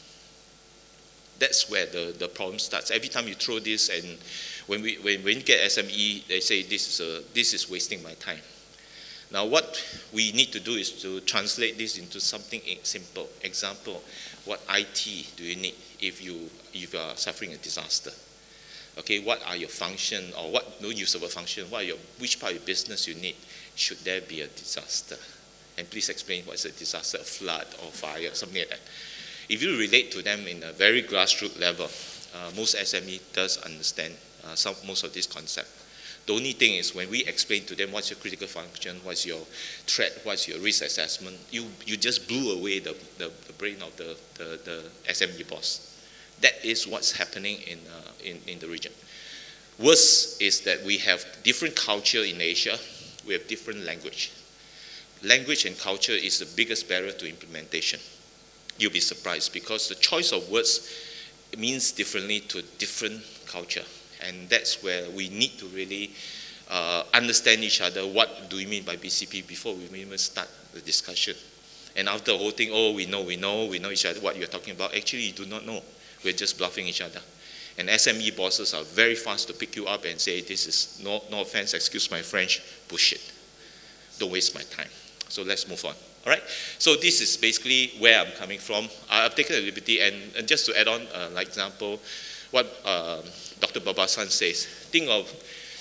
That's where the problem starts. Every time you throw this, and when you get SME, they say this is wasting my time. Now what we need to do is to translate this into something simple. Example, what IT do you need if you are suffering a disaster? Okay, what are your function, or what, no use of a function, which part of your business you need should there be a disaster? And please explain what is a disaster, a flood or fire, something like that. If you relate to them in a very grassroots level, most SME does understand most of this concept. The only thing is when we explain to them what's your critical function, what's your threat, what's your risk assessment, you just blew away the brain of the SME boss. That is what's happening in the region. Worse is that we have different culture in Asia, we have different language. Language and culture is the biggest barrier to implementation. You'll be surprised because the choice of words means differently to different culture. And that's where we need to really understand each other. What do we mean by BCP before we even start the discussion? And after the whole thing, oh, we know each other, what you're talking about. Actually, you do not know. We're just bluffing each other. And SME bosses are very fast to pick you up and say, this is, no offense, excuse my French, bullshit. Don't waste my time. So let's move on. All right? So this is basically where I'm coming from. I've taken a liberty, and just to add on, like example, what Dr. Babasan says, think of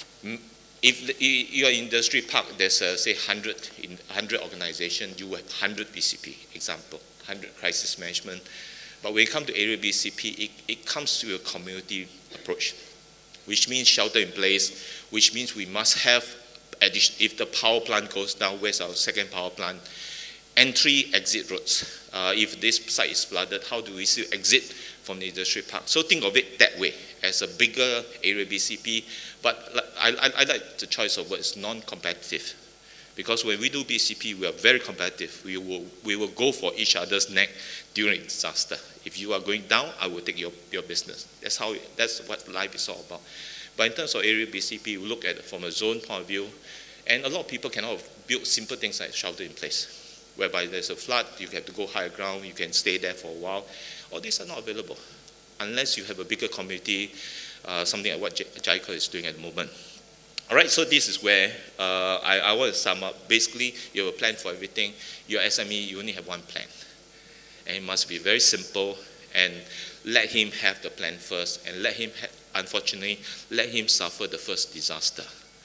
if your industry park, there's say 100 organizations, you have 100 BCP, example, 100 crisis management. But when it comes to area BCP, it comes to a community approach, which means shelter in place, which means we must have, if the power plant goes down, where's our second power plant? Entry, exit roads. If this site is flooded, how do we still exit from the industry park? So think of it that way, as a bigger area BCP. But I like the choice of words, non-competitive. Because when we do BCP, we are very competitive. We will go for each other's neck during disaster. If you are going down, I will take your business. That's what life is all about. But in terms of area BCP, we look at it from a zone point of view, and a lot of people cannot build simple things like shelter in place, whereby there's a flood, you have to go higher ground, you can stay there for a while. All these are not available unless you have a bigger community, something like what JICA is doing at the moment. All right, so this is where I want to sum up. Basically, you have a plan for everything. Your SME, you only have one plan. And it must be very simple, and let him have the plan first, and unfortunately, let him suffer the first disaster.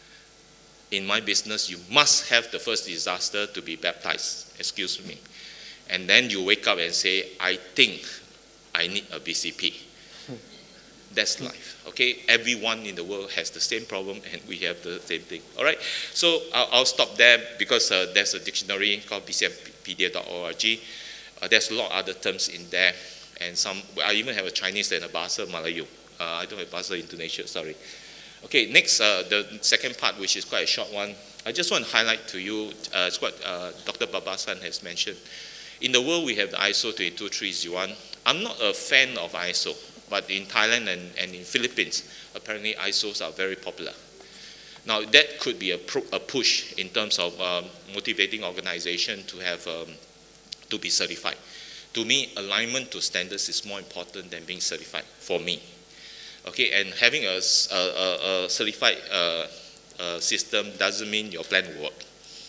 In my business, you must have the first disaster to be baptized, excuse me. And then you wake up and say, I think I need a BCP. That's life, okay? Everyone in the world has the same problem, and we have the same thing, all right? So I'll stop there because there's a dictionary called bcmpedia.org. There's a lot of other terms in there, and I even have a Chinese and a Bahasa Melayu. I don't have Bahasa Indonesia, sorry. Okay, next, the second part, which is quite a short one. I just want to highlight to you, it's what Dr. Babasan has mentioned. In the world, we have the ISO 22301. I'm not a fan of ISO. But in Thailand and in Philippines, apparently ISOs are very popular. Now that could be a push in terms of motivating organization to have to be certified. To me, alignment to standards is more important than being certified for me. Okay, and having a certified system doesn't mean your plan will work.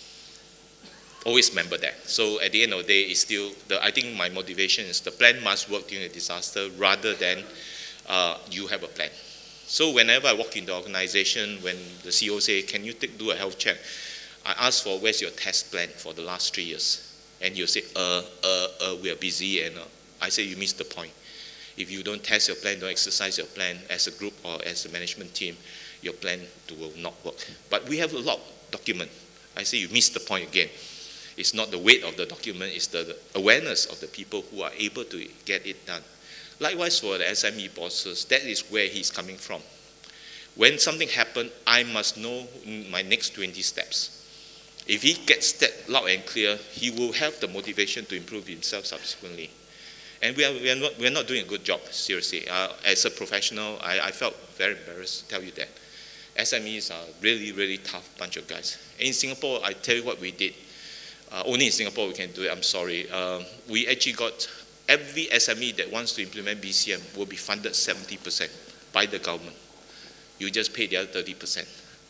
Always remember that. So at the end of the day, it's still, I think my motivation is the plan must work during a disaster rather than you have a plan. So whenever I walk in the organization, when the CEO say, can you do a health check? I ask for, where's your test plan for the last 3 years? And you say, we are busy, and I say, you missed the point. If you don't test your plan, don't exercise your plan as a group or as a management team, your plan will not work. But we have a lot of document. I say, you missed the point again. It's not the weight of the document, it's the awareness of the people who are able to get it done. Likewise for the SME bosses, that is where he's coming from. When something happens, I must know my next 20 steps. If he gets that loud and clear, he will have the motivation to improve himself subsequently. And we are not doing a good job, seriously. As a professional, I felt very embarrassed to tell you that. SMEs are really, really tough bunch of guys. In Singapore, I tell you what we did. Only in Singapore we can do it, I'm sorry. We actually got every SME that wants to implement BCM will be funded 70% by the government. You just pay the other 30%.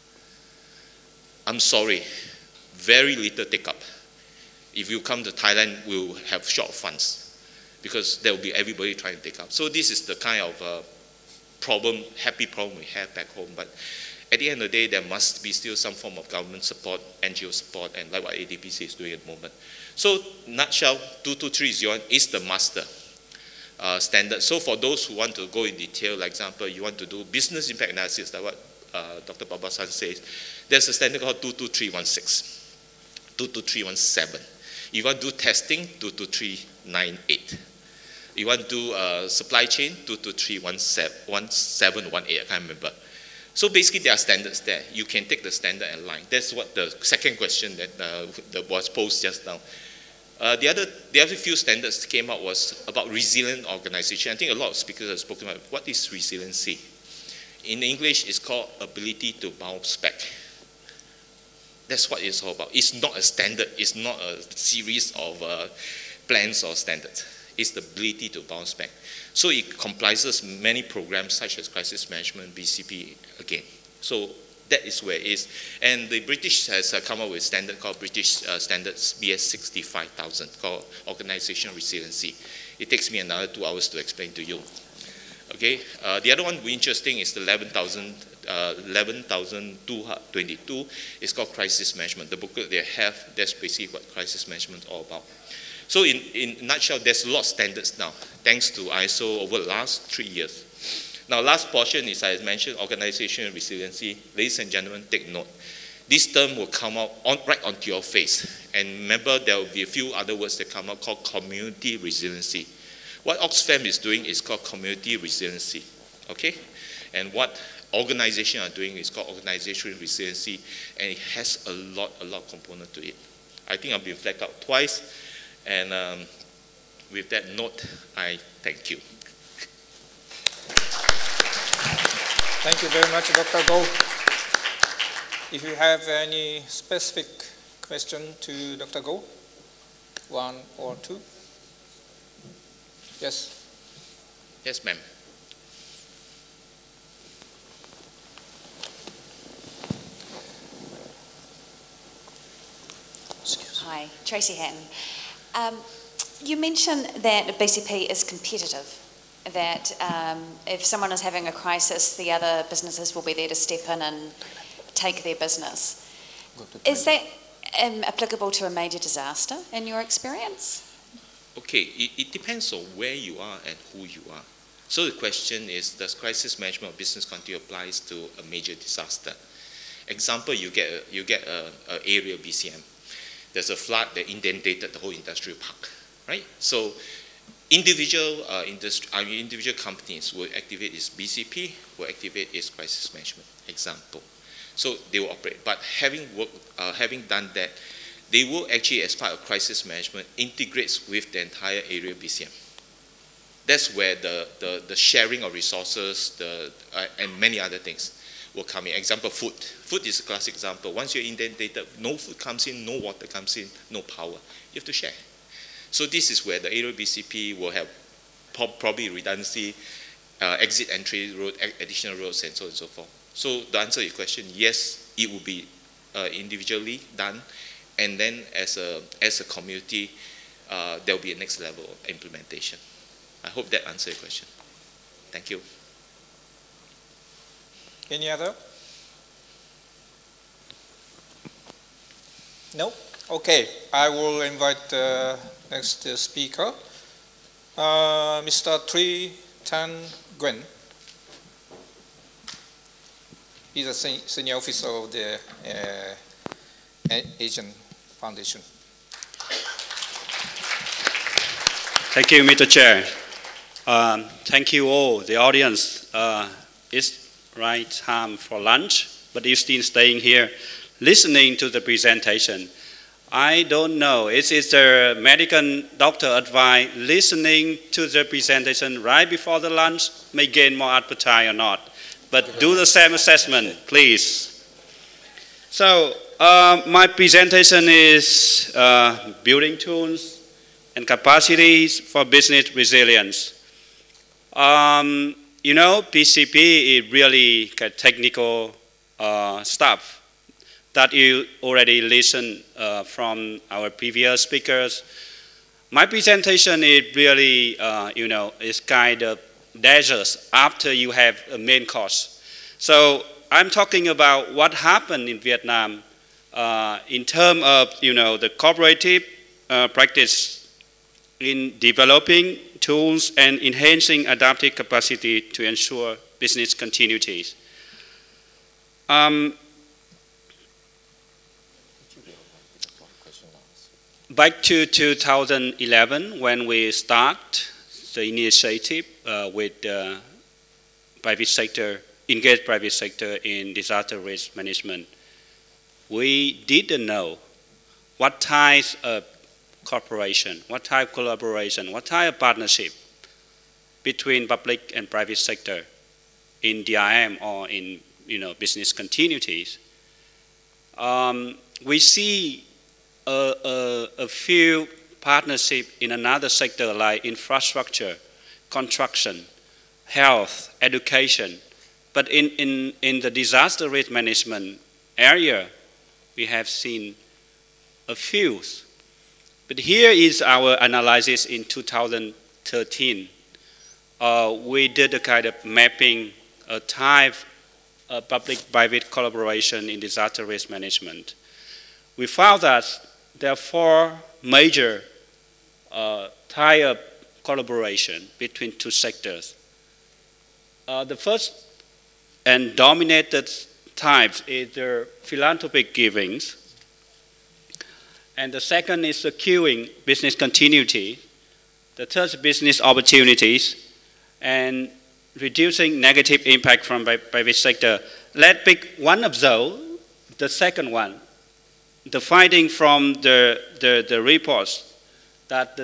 I'm sorry, very little take up. If you come to Thailand, we'll have short funds because there will be everybody trying to take up. So this is the kind of happy problem we have back home. But at the end of the day, there must be still some form of government support, NGO support, and like what ADPC is doing at the moment. So, nutshell, 2230 is the master standard. So for those who want to go in detail, like example, you want to do business impact analysis, like what Dr. Baba-san says, there's a standard called 22316, 22317. You want to do testing, 22398. You want to do supply chain, 2231718, I can't remember. So basically there are standards there. You can take the standard and line. That's what the second question that was posed just now. The other few standards came out was about resilient organization. I think a lot of speakers have spoken about what is resiliency. In English, it's called ability to bounce back. That's what it's all about. It's not a standard. It's not a series of plans or standards. It's the ability to bounce back. So it comprises many programs such as crisis management, BCP again. So that is where it is. And the British has come up with a standard called British Standards BS 65000 called Organization Resiliency. It takes me another 2 hours to explain to you. Okay. The other one interesting is the 11,222. It's called Crisis Management. The booklet they have, that's basically what crisis management is all about. So in a nutshell, there's a lot of standards now, thanks to ISO over the last 3 years. Now, last portion is, I mentioned, organization resiliency. Ladies and gentlemen, take note. This term will come out right onto your face. And remember, there will be a few other words that come out called community resiliency. What Oxfam is doing is called community resiliency, okay? And what organizations are doing is called organizational resiliency, and it has a lot of component to it. I think I've been flagged out twice, and with that note, I thank you. Thank you very much, Dr. Goh. If you have any specific question to Dr. Goh, 1 or 2? Yes. Yes, ma'am. Hi, Tracy Hatton. You mentioned that BCP is competitive, that if someone is having a crisis, the other businesses will be there to step in and take their business. Is that applicable to a major disaster in your experience? Okay, it depends on where you are and who you are. So the question is, does crisis management of business continuity applies to a major disaster? Example, you get a area BCM. There's a flood that inundated the whole industrial park, right? So individual companies will activate its BCP, will activate its crisis management, example. So they will operate. But having done that, they will actually, as part of crisis management, integrates with the entire area BCM. That's where the sharing of resources and many other things will come in. Example, food. Food is a classic example. Once you're inundated, no food comes in, no water comes in, no power. You have to share. So this is where the area BCP will have probably redundancy, exit entry road, additional roads, and so on and so forth. So to answer your question, yes, it will be individually done, and then as a community, there will be a next level of implementation. I hope that answers your question. Thank you. Any other? No? Okay, I will invite the next speaker, Mr.Tri, Thanh, Nguyen. He's a senior officer of the Asian Foundation. Thank you, Mr. Chair. Thank you all, the audience. It's right time for lunch, but you're still staying here listening to the presentation. I don't know, is the medical doctor advice listening to the presentation right before the lunch may gain more appetite or not? But do the same assessment, please. So my presentation is building tools and capacities for business resilience. You know, BCP is really technical stuff that you already listened from our previous speakers. My presentation is really, you know, is kind of desserts after you have a main course. So I'm talking about what happened in Vietnam in terms of the cooperative practice in developing tools and enhancing adaptive capacity to ensure business continuities. Back to 2011, when we start the initiative with private sector, engage private sector in disaster risk management, we didn't know what types of cooperation, what type of collaboration, what type of partnership between public and private sector in DRM or in business continuities. We see a few partnerships in another sector like infrastructure, construction, health, education. But in the disaster risk management area, we have seen a few. But here is our analysis in 2013. We did a kind of mapping, a type of public-private collaboration in disaster risk management. We found that there are four major types of collaboration between two sectors. The first and dominated types is the philanthropic givings. And the second is securing business continuity. The third is business opportunities and reducing negative impact from private sector. Let's pick one of those, the second one. The finding from the reports that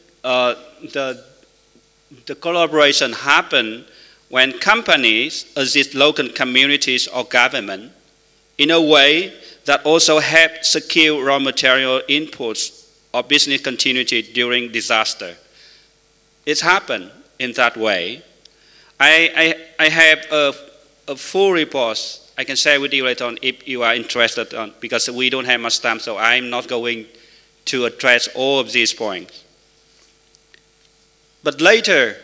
the collaboration happened when companies assist local communities or government in a way that also help secure raw material inputs or business continuity during disaster. It's happened in that way. I have a full report I can share with you later on if you are interested on, because we don't have much time, so I'm not going to address all of these points. But later,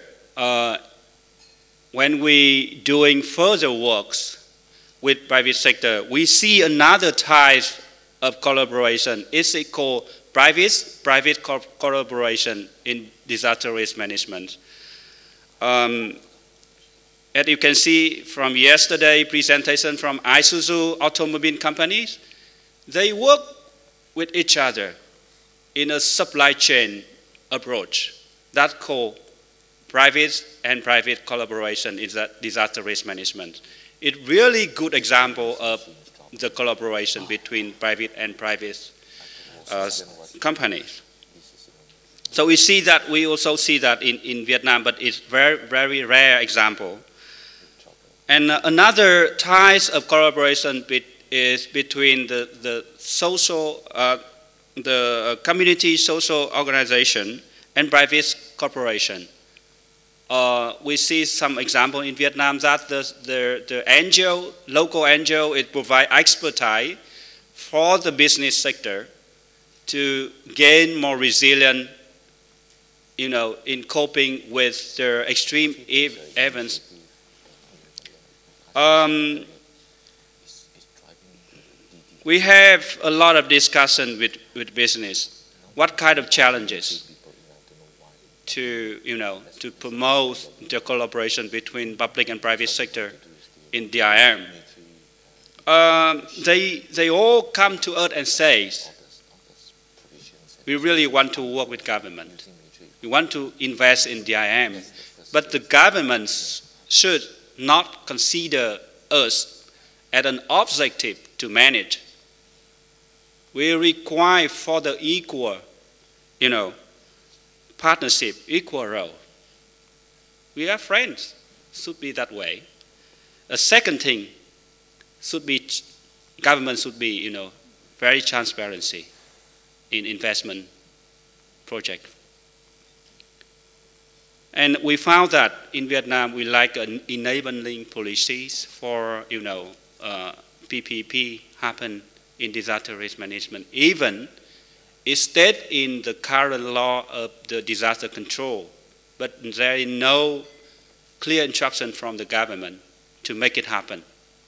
when we doing further works with private sector, we see another type of collaboration. It's called private collaboration in disaster risk management. As you can see from yesterday's presentation from Isuzu automobile companies, they work with each other in a supply chain approach. That's called private and private collaboration in disaster risk management. It's really good example of the collaboration between private and private companies. So we see that, we also see that in Vietnam, but it's very, very rare example. And another type of collaboration is between the social, the community social organization and private corporation. We see some example in Vietnam that the NGO, local NGO, it provides expertise for the business sector to gain more resilient, in coping with their extreme events. We have a lot of discussion with business. What kind of challenges to promote the collaboration between public and private sector in DRM? They all come to us and say, we really want to work with government. We want to invest in DRM, but the governments should not consider us as an objective to manage. We require for the equal, partnership, equal role. We are friends, should be that way. A second thing should be, government should be, very transparency in investment project. And we found that in Vietnam, we like an enabling policies for, PPP happen in disaster risk management. Even it's stated in the current law of the disaster control, but there is no clear instruction from the government to make it happen.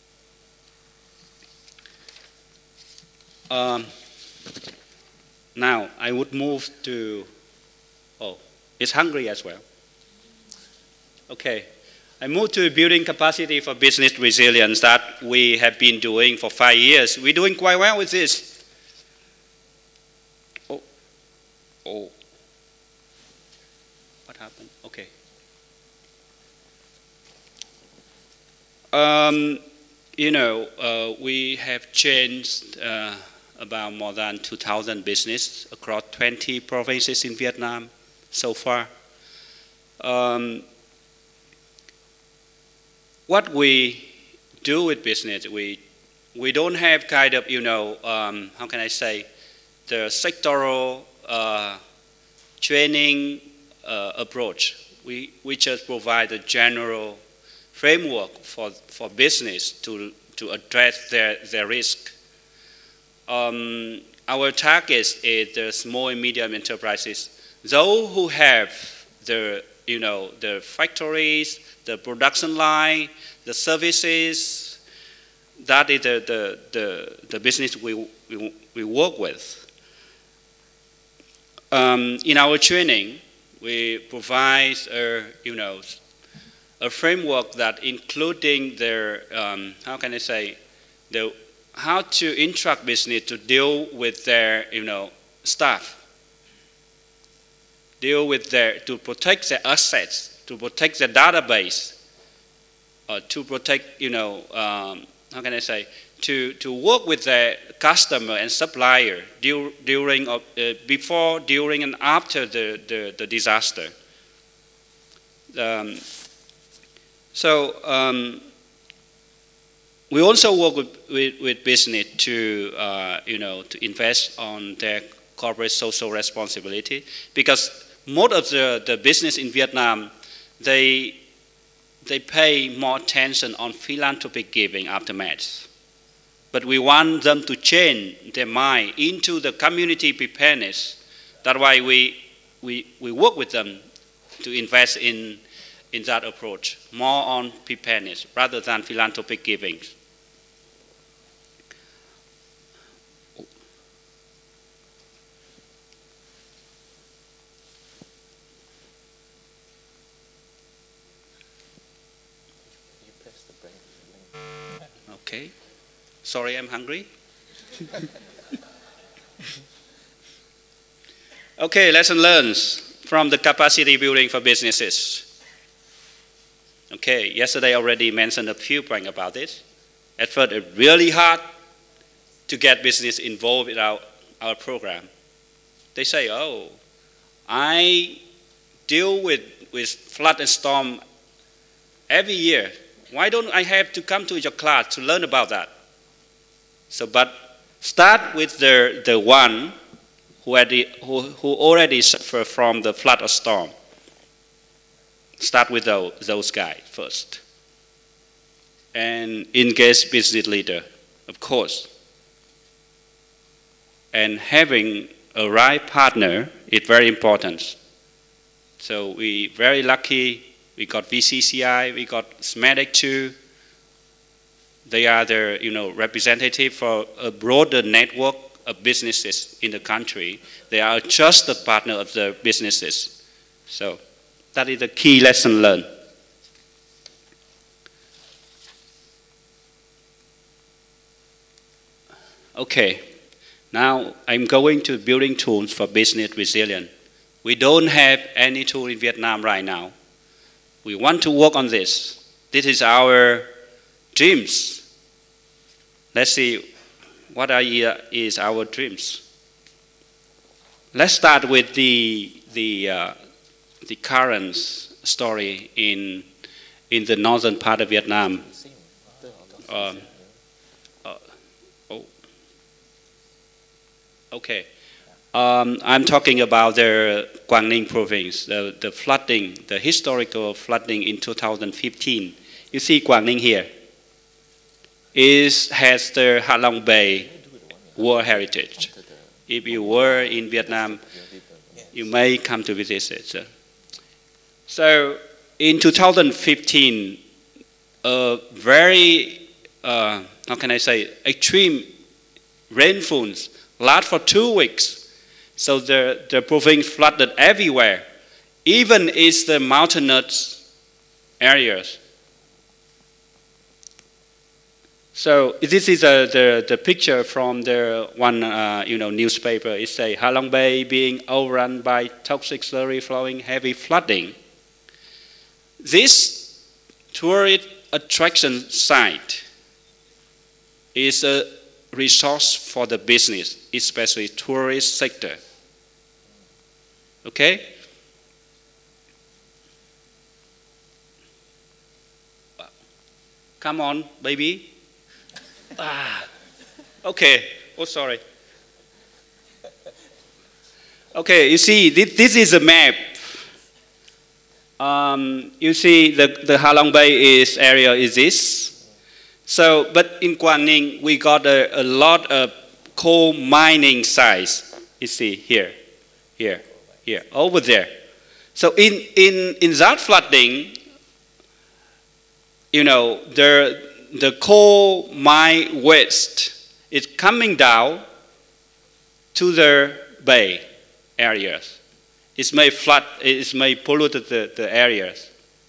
Now, I would move to, it's hungry as well. Okay, I move to building capacity for business resilience that we have been doing for 5 years. We're doing quite well with this. What happened? Okay. We have changed about more than 2,000 businesses across 20 provinces in Vietnam so far. What we do with business, we don't have kind of, how can I say, the sectoral training approach. We just provide a general framework for business to address their risk. Our target is the small and medium enterprises, those who have the factories, the production line, the services. That is the business we work with. In our training, we provide a framework that including their how can I say, how to instruct business to deal with their staff, to protect their assets, to protect their database, to protect how can I say, to work with their customer and supplier during, before, during, and after the disaster. We also work with business to invest on their corporate social responsibility, because most of the business in Vietnam, they pay more attention on philanthropic giving aftermath. But we want them to change their mind into the community preparedness. That's why we work with them to invest in that approach, more on preparedness rather than philanthropic giving. Okay. Sorry, I'm hungry. Okay, lesson learned from the capacity building for businesses. Okay, yesterday I already mentioned a few points about this. At first, it's really hard to get business involved in our program. They say, oh, I deal with flood and storm every year. Why don't I have to come to your class to learn about that? So, but start with the one who already suffer from the flood or storm. Start with those guys first. And engage business leader, of course. And having a right partner is very important. So we very lucky. We got VCCI, we got SMEDEC too. They are the representative for a broader network of businesses in the country. They are a trusted partner of the businesses. So that is the key lesson learned. Okay, now I'm going to building tools for business resilience. We don't have any tool in Vietnam right now. We want to work on this. This is our dreams. Let's see what is our dreams. Let's start with the current story in the northern part of Vietnam. Okay. I'm talking about the Quang Ninh province, the flooding, the historical flooding in 2015. You see Quang Ninh here. It has the Ha Long Bay World Heritage. If you were in Vietnam, you may come to visit it. So in 2015, a very, how can I say, extreme rainfalls last for 2 weeks. So the province flooded everywhere, even in the mountainous areas. So this is the picture from the one newspaper. It says Halong Bay being overrun by toxic slurry flowing, heavy flooding. This tourist attraction site is a resource for the business, especially tourist sector. Okay? Come on, baby. Okay. Oh, sorry. Okay, you see, this is a map. You see, the Halong Bay area is this. So, but in Quang Ninh, we got a lot of coal mining sites. You see, here, over there. So, in that flooding, you know, the coal mine waste is coming down to the bay areas. It may flood, it may pollute the areas.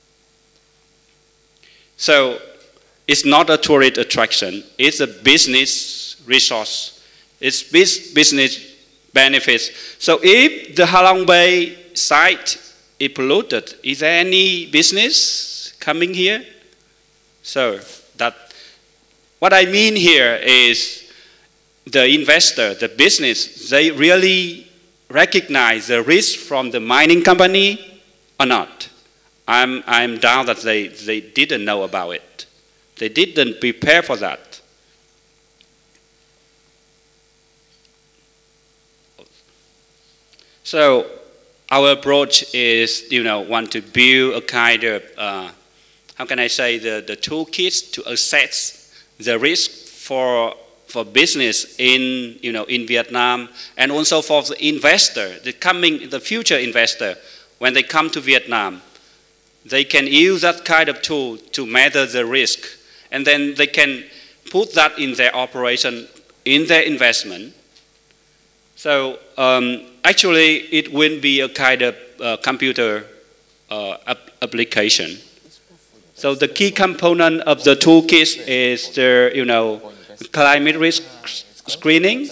So it's not a tourist attraction, it's a business resource. It's business benefits. So if the Halong Bay site is polluted, is there any business coming here? So what I mean here is the investor, the business, they really recognize the risk from the mining company or not. I'm down that they didn't know about it. They didn't prepare for that. So our approach is, want to build a kind of, how can I say, the toolkits to assess the risk for business in Vietnam, and also for the investor, the future investor, when they come to Vietnam, they can use that kind of tool to measure the risk, and then they can put that in their operation, in their investment. So actually, it will be a kind of computer application. So the key component of the toolkit is the climate risk screening,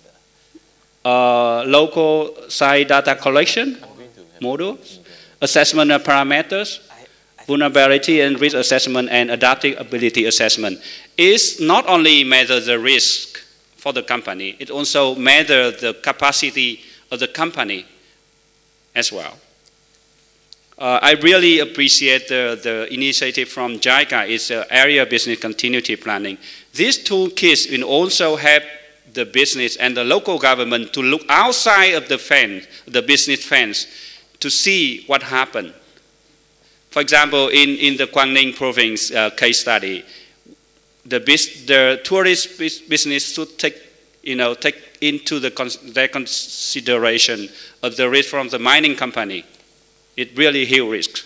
local site data collection models, assessment of parameters, vulnerability and risk assessment, and adaptability assessment. It's not only measure the risk for the company, it also measure the capacity of the company as well. I really appreciate the initiative from JICA. It's area business continuity planning. These toolkits will also help the business and the local government to look outside of the fence, the business fence, to see what happened. For example, in the Quang Ninh province case study, the tourist business should take into their consideration of the risk from the mining company. It really huge risk.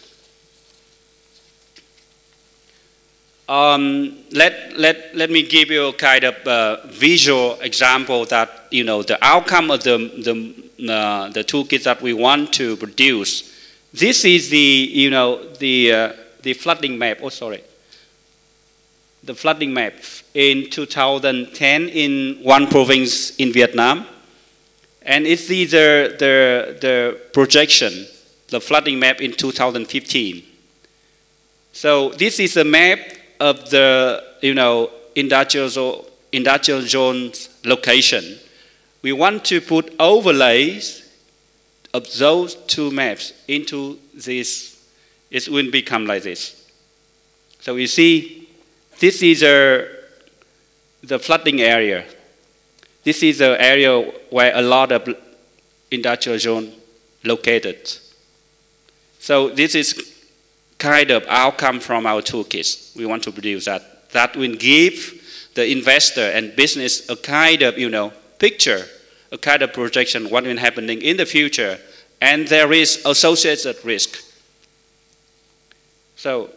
Let me give you a kind of visual example that the outcome of the toolkit that we want to produce. This is the flooding map. Oh, sorry. The flooding map in 2010 in one province in Vietnam, and it's the projection, the flooding map in 2015. So this is a map of the industrial zones location. We want to put overlays of those two maps into this. It will become like this. So you see, this is the flooding area. This is the area where a lot of industrial zone located. So this is kind of outcome from our toolkits. We want to produce that. That will give the investor and business a kind of, picture, a kind of projection, what will happening in the future, and there is associated risk. So,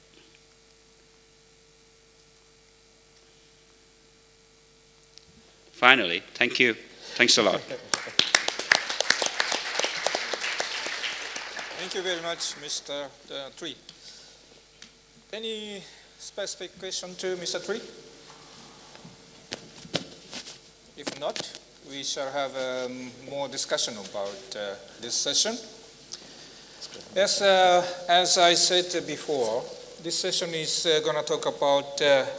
finally, thank you. Thanks a lot. Thank you very much, Mr. Tri. Any specific question to Mr. Tri? If not, we shall have more discussion about this session. Yes, as I said before, this session is going to talk about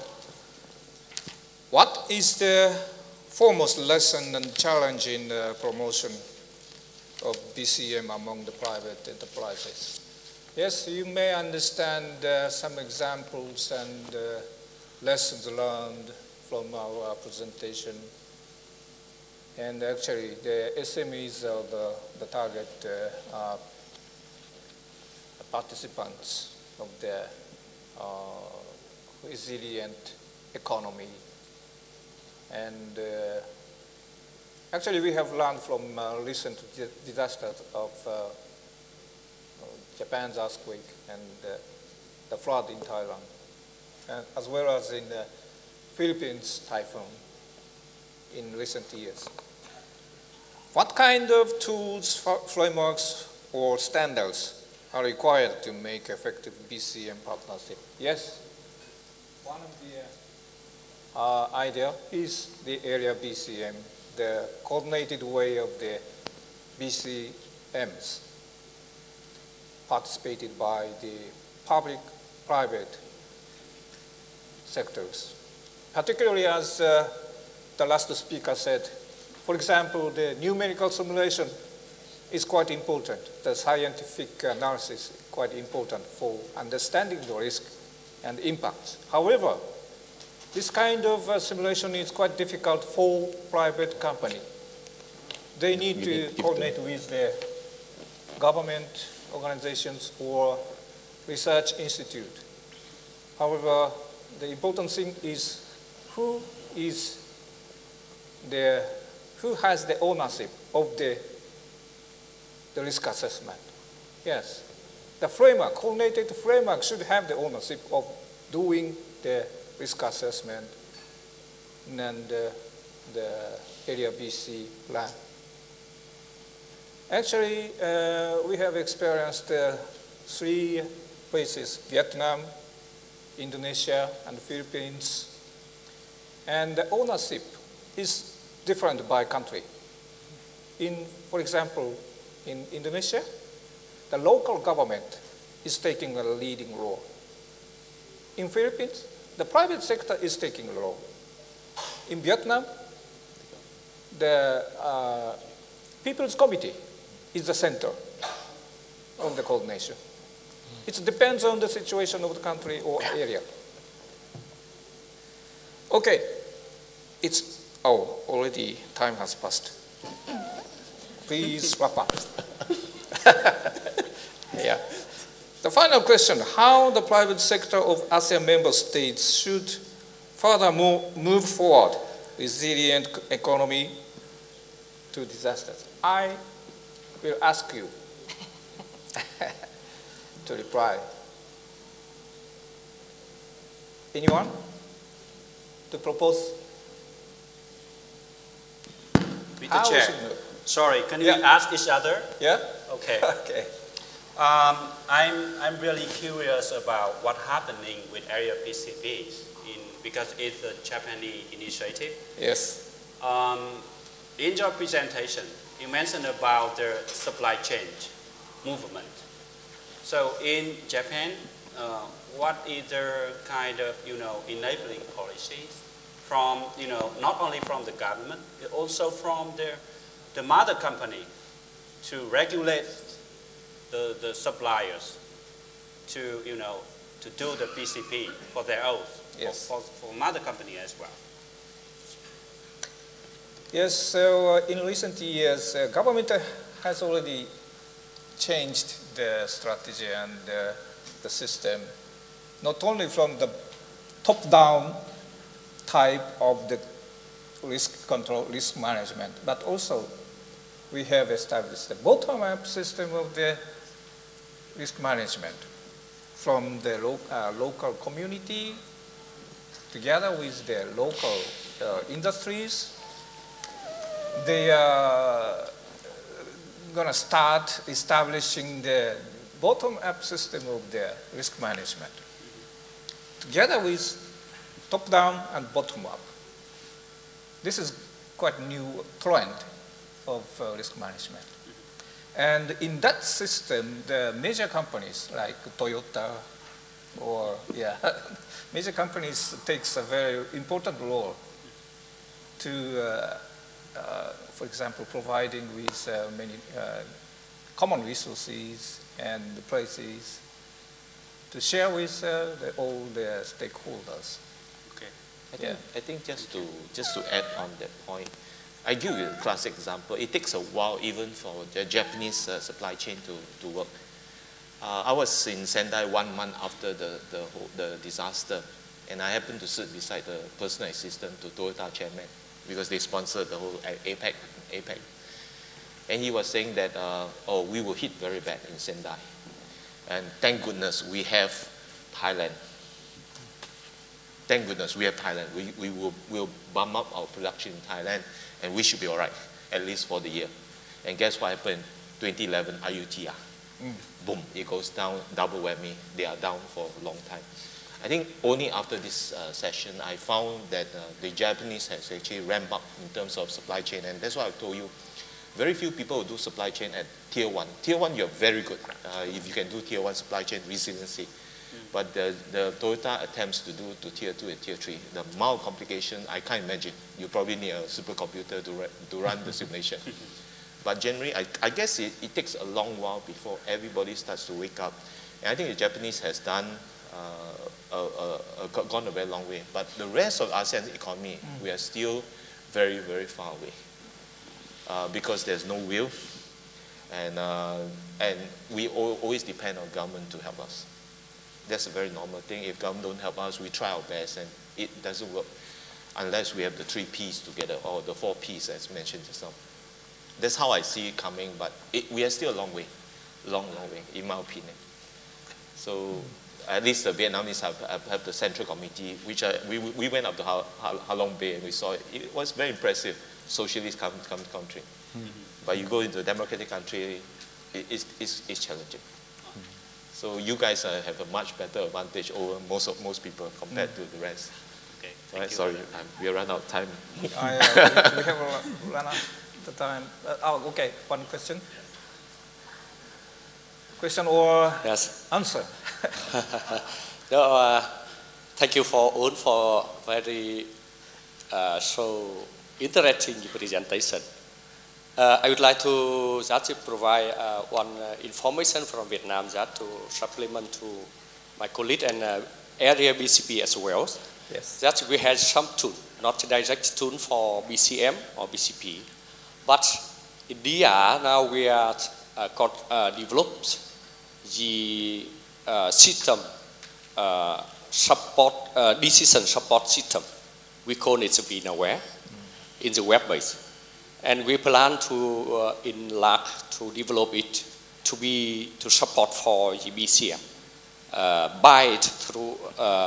what is the foremost lesson and challenge in the promotion of BCM among the private enterprises. Yes, you may understand some examples and lessons learned from our presentation. And actually, the SMEs are the target participants of the resilient economy. And actually, we have learned from recent disasters of Japan's earthquake and the flood in Thailand, and as well as in the Philippines typhoon in recent years. What kind of tools, frameworks, or standards are required to make effective BCM partnership? Yes, one of the idea is the area BCM, the coordinated way of the BCMs participated by the public-private sectors. Particularly as the last speaker said, for example, the numerical simulation is quite important. The scientific analysis is quite important for understanding the risk and impacts. However, this kind of simulation is quite difficult for private company. They need to coordinate with the government organizations or research institute. However, the important thing is who has the ownership of the risk assessment. Yes, the framework, coordinated framework should have the ownership of doing the risk assessment and the area BC plan. Actually, we have experienced 3 places: Vietnam, Indonesia, and Philippines. And the ownership is different by country. For example, in Indonesia, the local government is taking a leading role. In Philippines, the private sector is taking a role. In Vietnam, the People's Committee is the center of the coordination. It depends on the situation of the country or area. Okay, already time has passed. Please wrap up. Yeah. The final question, how the private sector of ASEAN member states should further move forward resilient economy to disasters? I will ask you to reply. Anyone to propose? Mr. Chair, sorry, can we ask each other? Yeah? Okay. Okay. I'm really curious about what's happening with area PCPs because it's a Japanese initiative. Yes. In your presentation, you mentioned about the supply chain movement. So in Japan, what is the kind of enabling policies from not only from the government, but also from the mother company to regulate the suppliers to do the BCP for their own, yes, for mother company as well. Yes. So in recent years, government has already changed the strategy and the system, not only from the top-down type of the risk control, risk management, but also we have established the bottom-up system of the risk management from the local community together with the local industries. They are going to start establishing the bottom-up system of the risk management, together with top-down and bottom-up. This is quite new trend of risk management. And in that system, the major companies like Toyota or, major companies takes a very important role to, for example, providing with many common resources and places to share with all the stakeholders. Okay. I think just to add on that point, I give you a classic example. It takes a while even for the Japanese supply chain to work. I was in Sendai 1 month after the disaster, and I happened to sit beside the personal assistant to Toyota chairman because they sponsored the whole APEC. And he was saying that, we were hit very bad in Sendai. And thank goodness we have Thailand. Thank goodness we have Thailand. We'll bump up our production in Thailand, and we should be all right, at least for the year. And guess what happened? 2011 IUTR. Boom, it goes down, double whammy. They are down for a long time. I think only after this session, I found that the Japanese has actually ramped up in terms of supply chain, and that's why I told you, very few people do supply chain at tier 1. Tier 1, you're very good if you can do tier 1 supply chain resiliency. But the Toyota attempts to do to tier 2 and tier 3, the amount of complication, I can't imagine. You probably need a supercomputer to run the simulation. But generally, I guess it takes a long while before everybody starts to wake up. And I think the Japanese has done, gone a very long way. But the rest of ASEAN economy, we are still very, very far away. Because there's no will, and we always depend on government to help us. That's a very normal thing. If government don't help us, we try our best, and it doesn't work unless we have the 3 Ps together, or the 4 Ps as mentioned just now. That's how I see it coming, but we are still a long way, long way, in my opinion. So at least the Vietnamese have the Central Committee, which we went up to Halong Bay, and we saw it. It was very impressive. Socialist country. But you go into a democratic country, it's challenging. So you guys have a much better advantage over most people compared to the rest. Okay, right, sorry, we run out of time. We have run out of time. Okay, one question. Question or answer? No, thank you for very so interesting presentation. I would like to just provide one information from Vietnam that to supplement to my colleague and area BCP as well. Yes. That we had some tool, not direct tool for BCM or BCP, but India now we are developed the system support decision support system. We call it VNaware in the web base. And we plan to enlarge to develop it to support for the BCM. By it through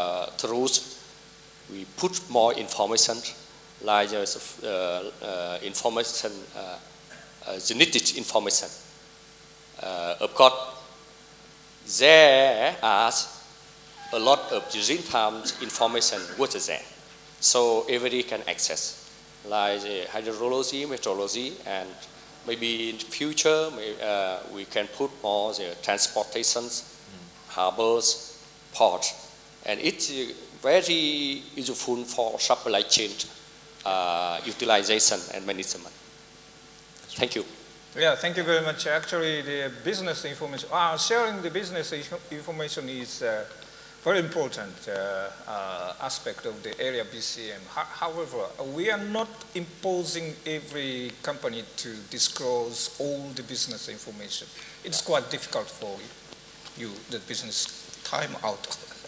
we put more information, like information, genetic information. Of course, there are a lot of gene times information what is there, so everybody can access. Like hydrology, meteorology, and maybe in the future we can put more the transportations, harbors, ports, and it's very useful for supply chain utilization and management. Thank you. Yeah, thank you very much. Actually, the business information, sharing the business information is very important aspect of the area BCM. However, we are not imposing every company to disclose all the business information. It's quite difficult for you, the business time out.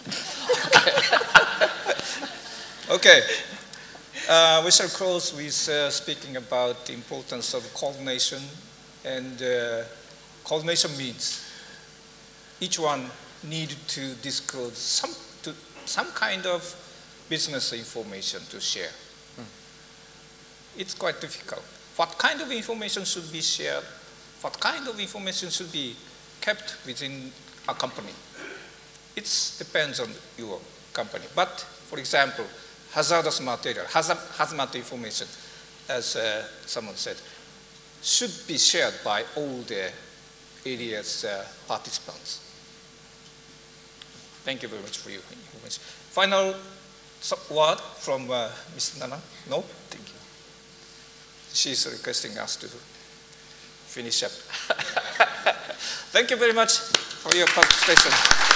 Okay. We shall close with speaking about the importance of coordination. And coordination means each one need to disclose some kind of business information to share. It's quite difficult. What kind of information should be shared? What kind of information should be kept within a company? It depends on your company. But, for example, hazardous material, hazmat information, as someone said, should be shared by all the area's participants. Thank you very much for your information. Final word from Mr. Nanang? No? Thank you. She's requesting us to finish up. Thank you very much for your participation.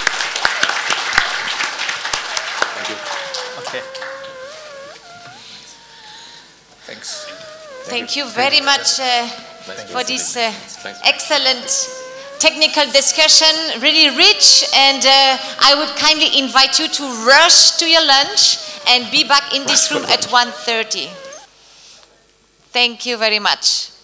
Thank you. Okay. Thanks. Thank you very much for this excellent technical discussion, really rich, and I would kindly invite you to rush to your lunch and be back in this room at 1:30. Thank you very much.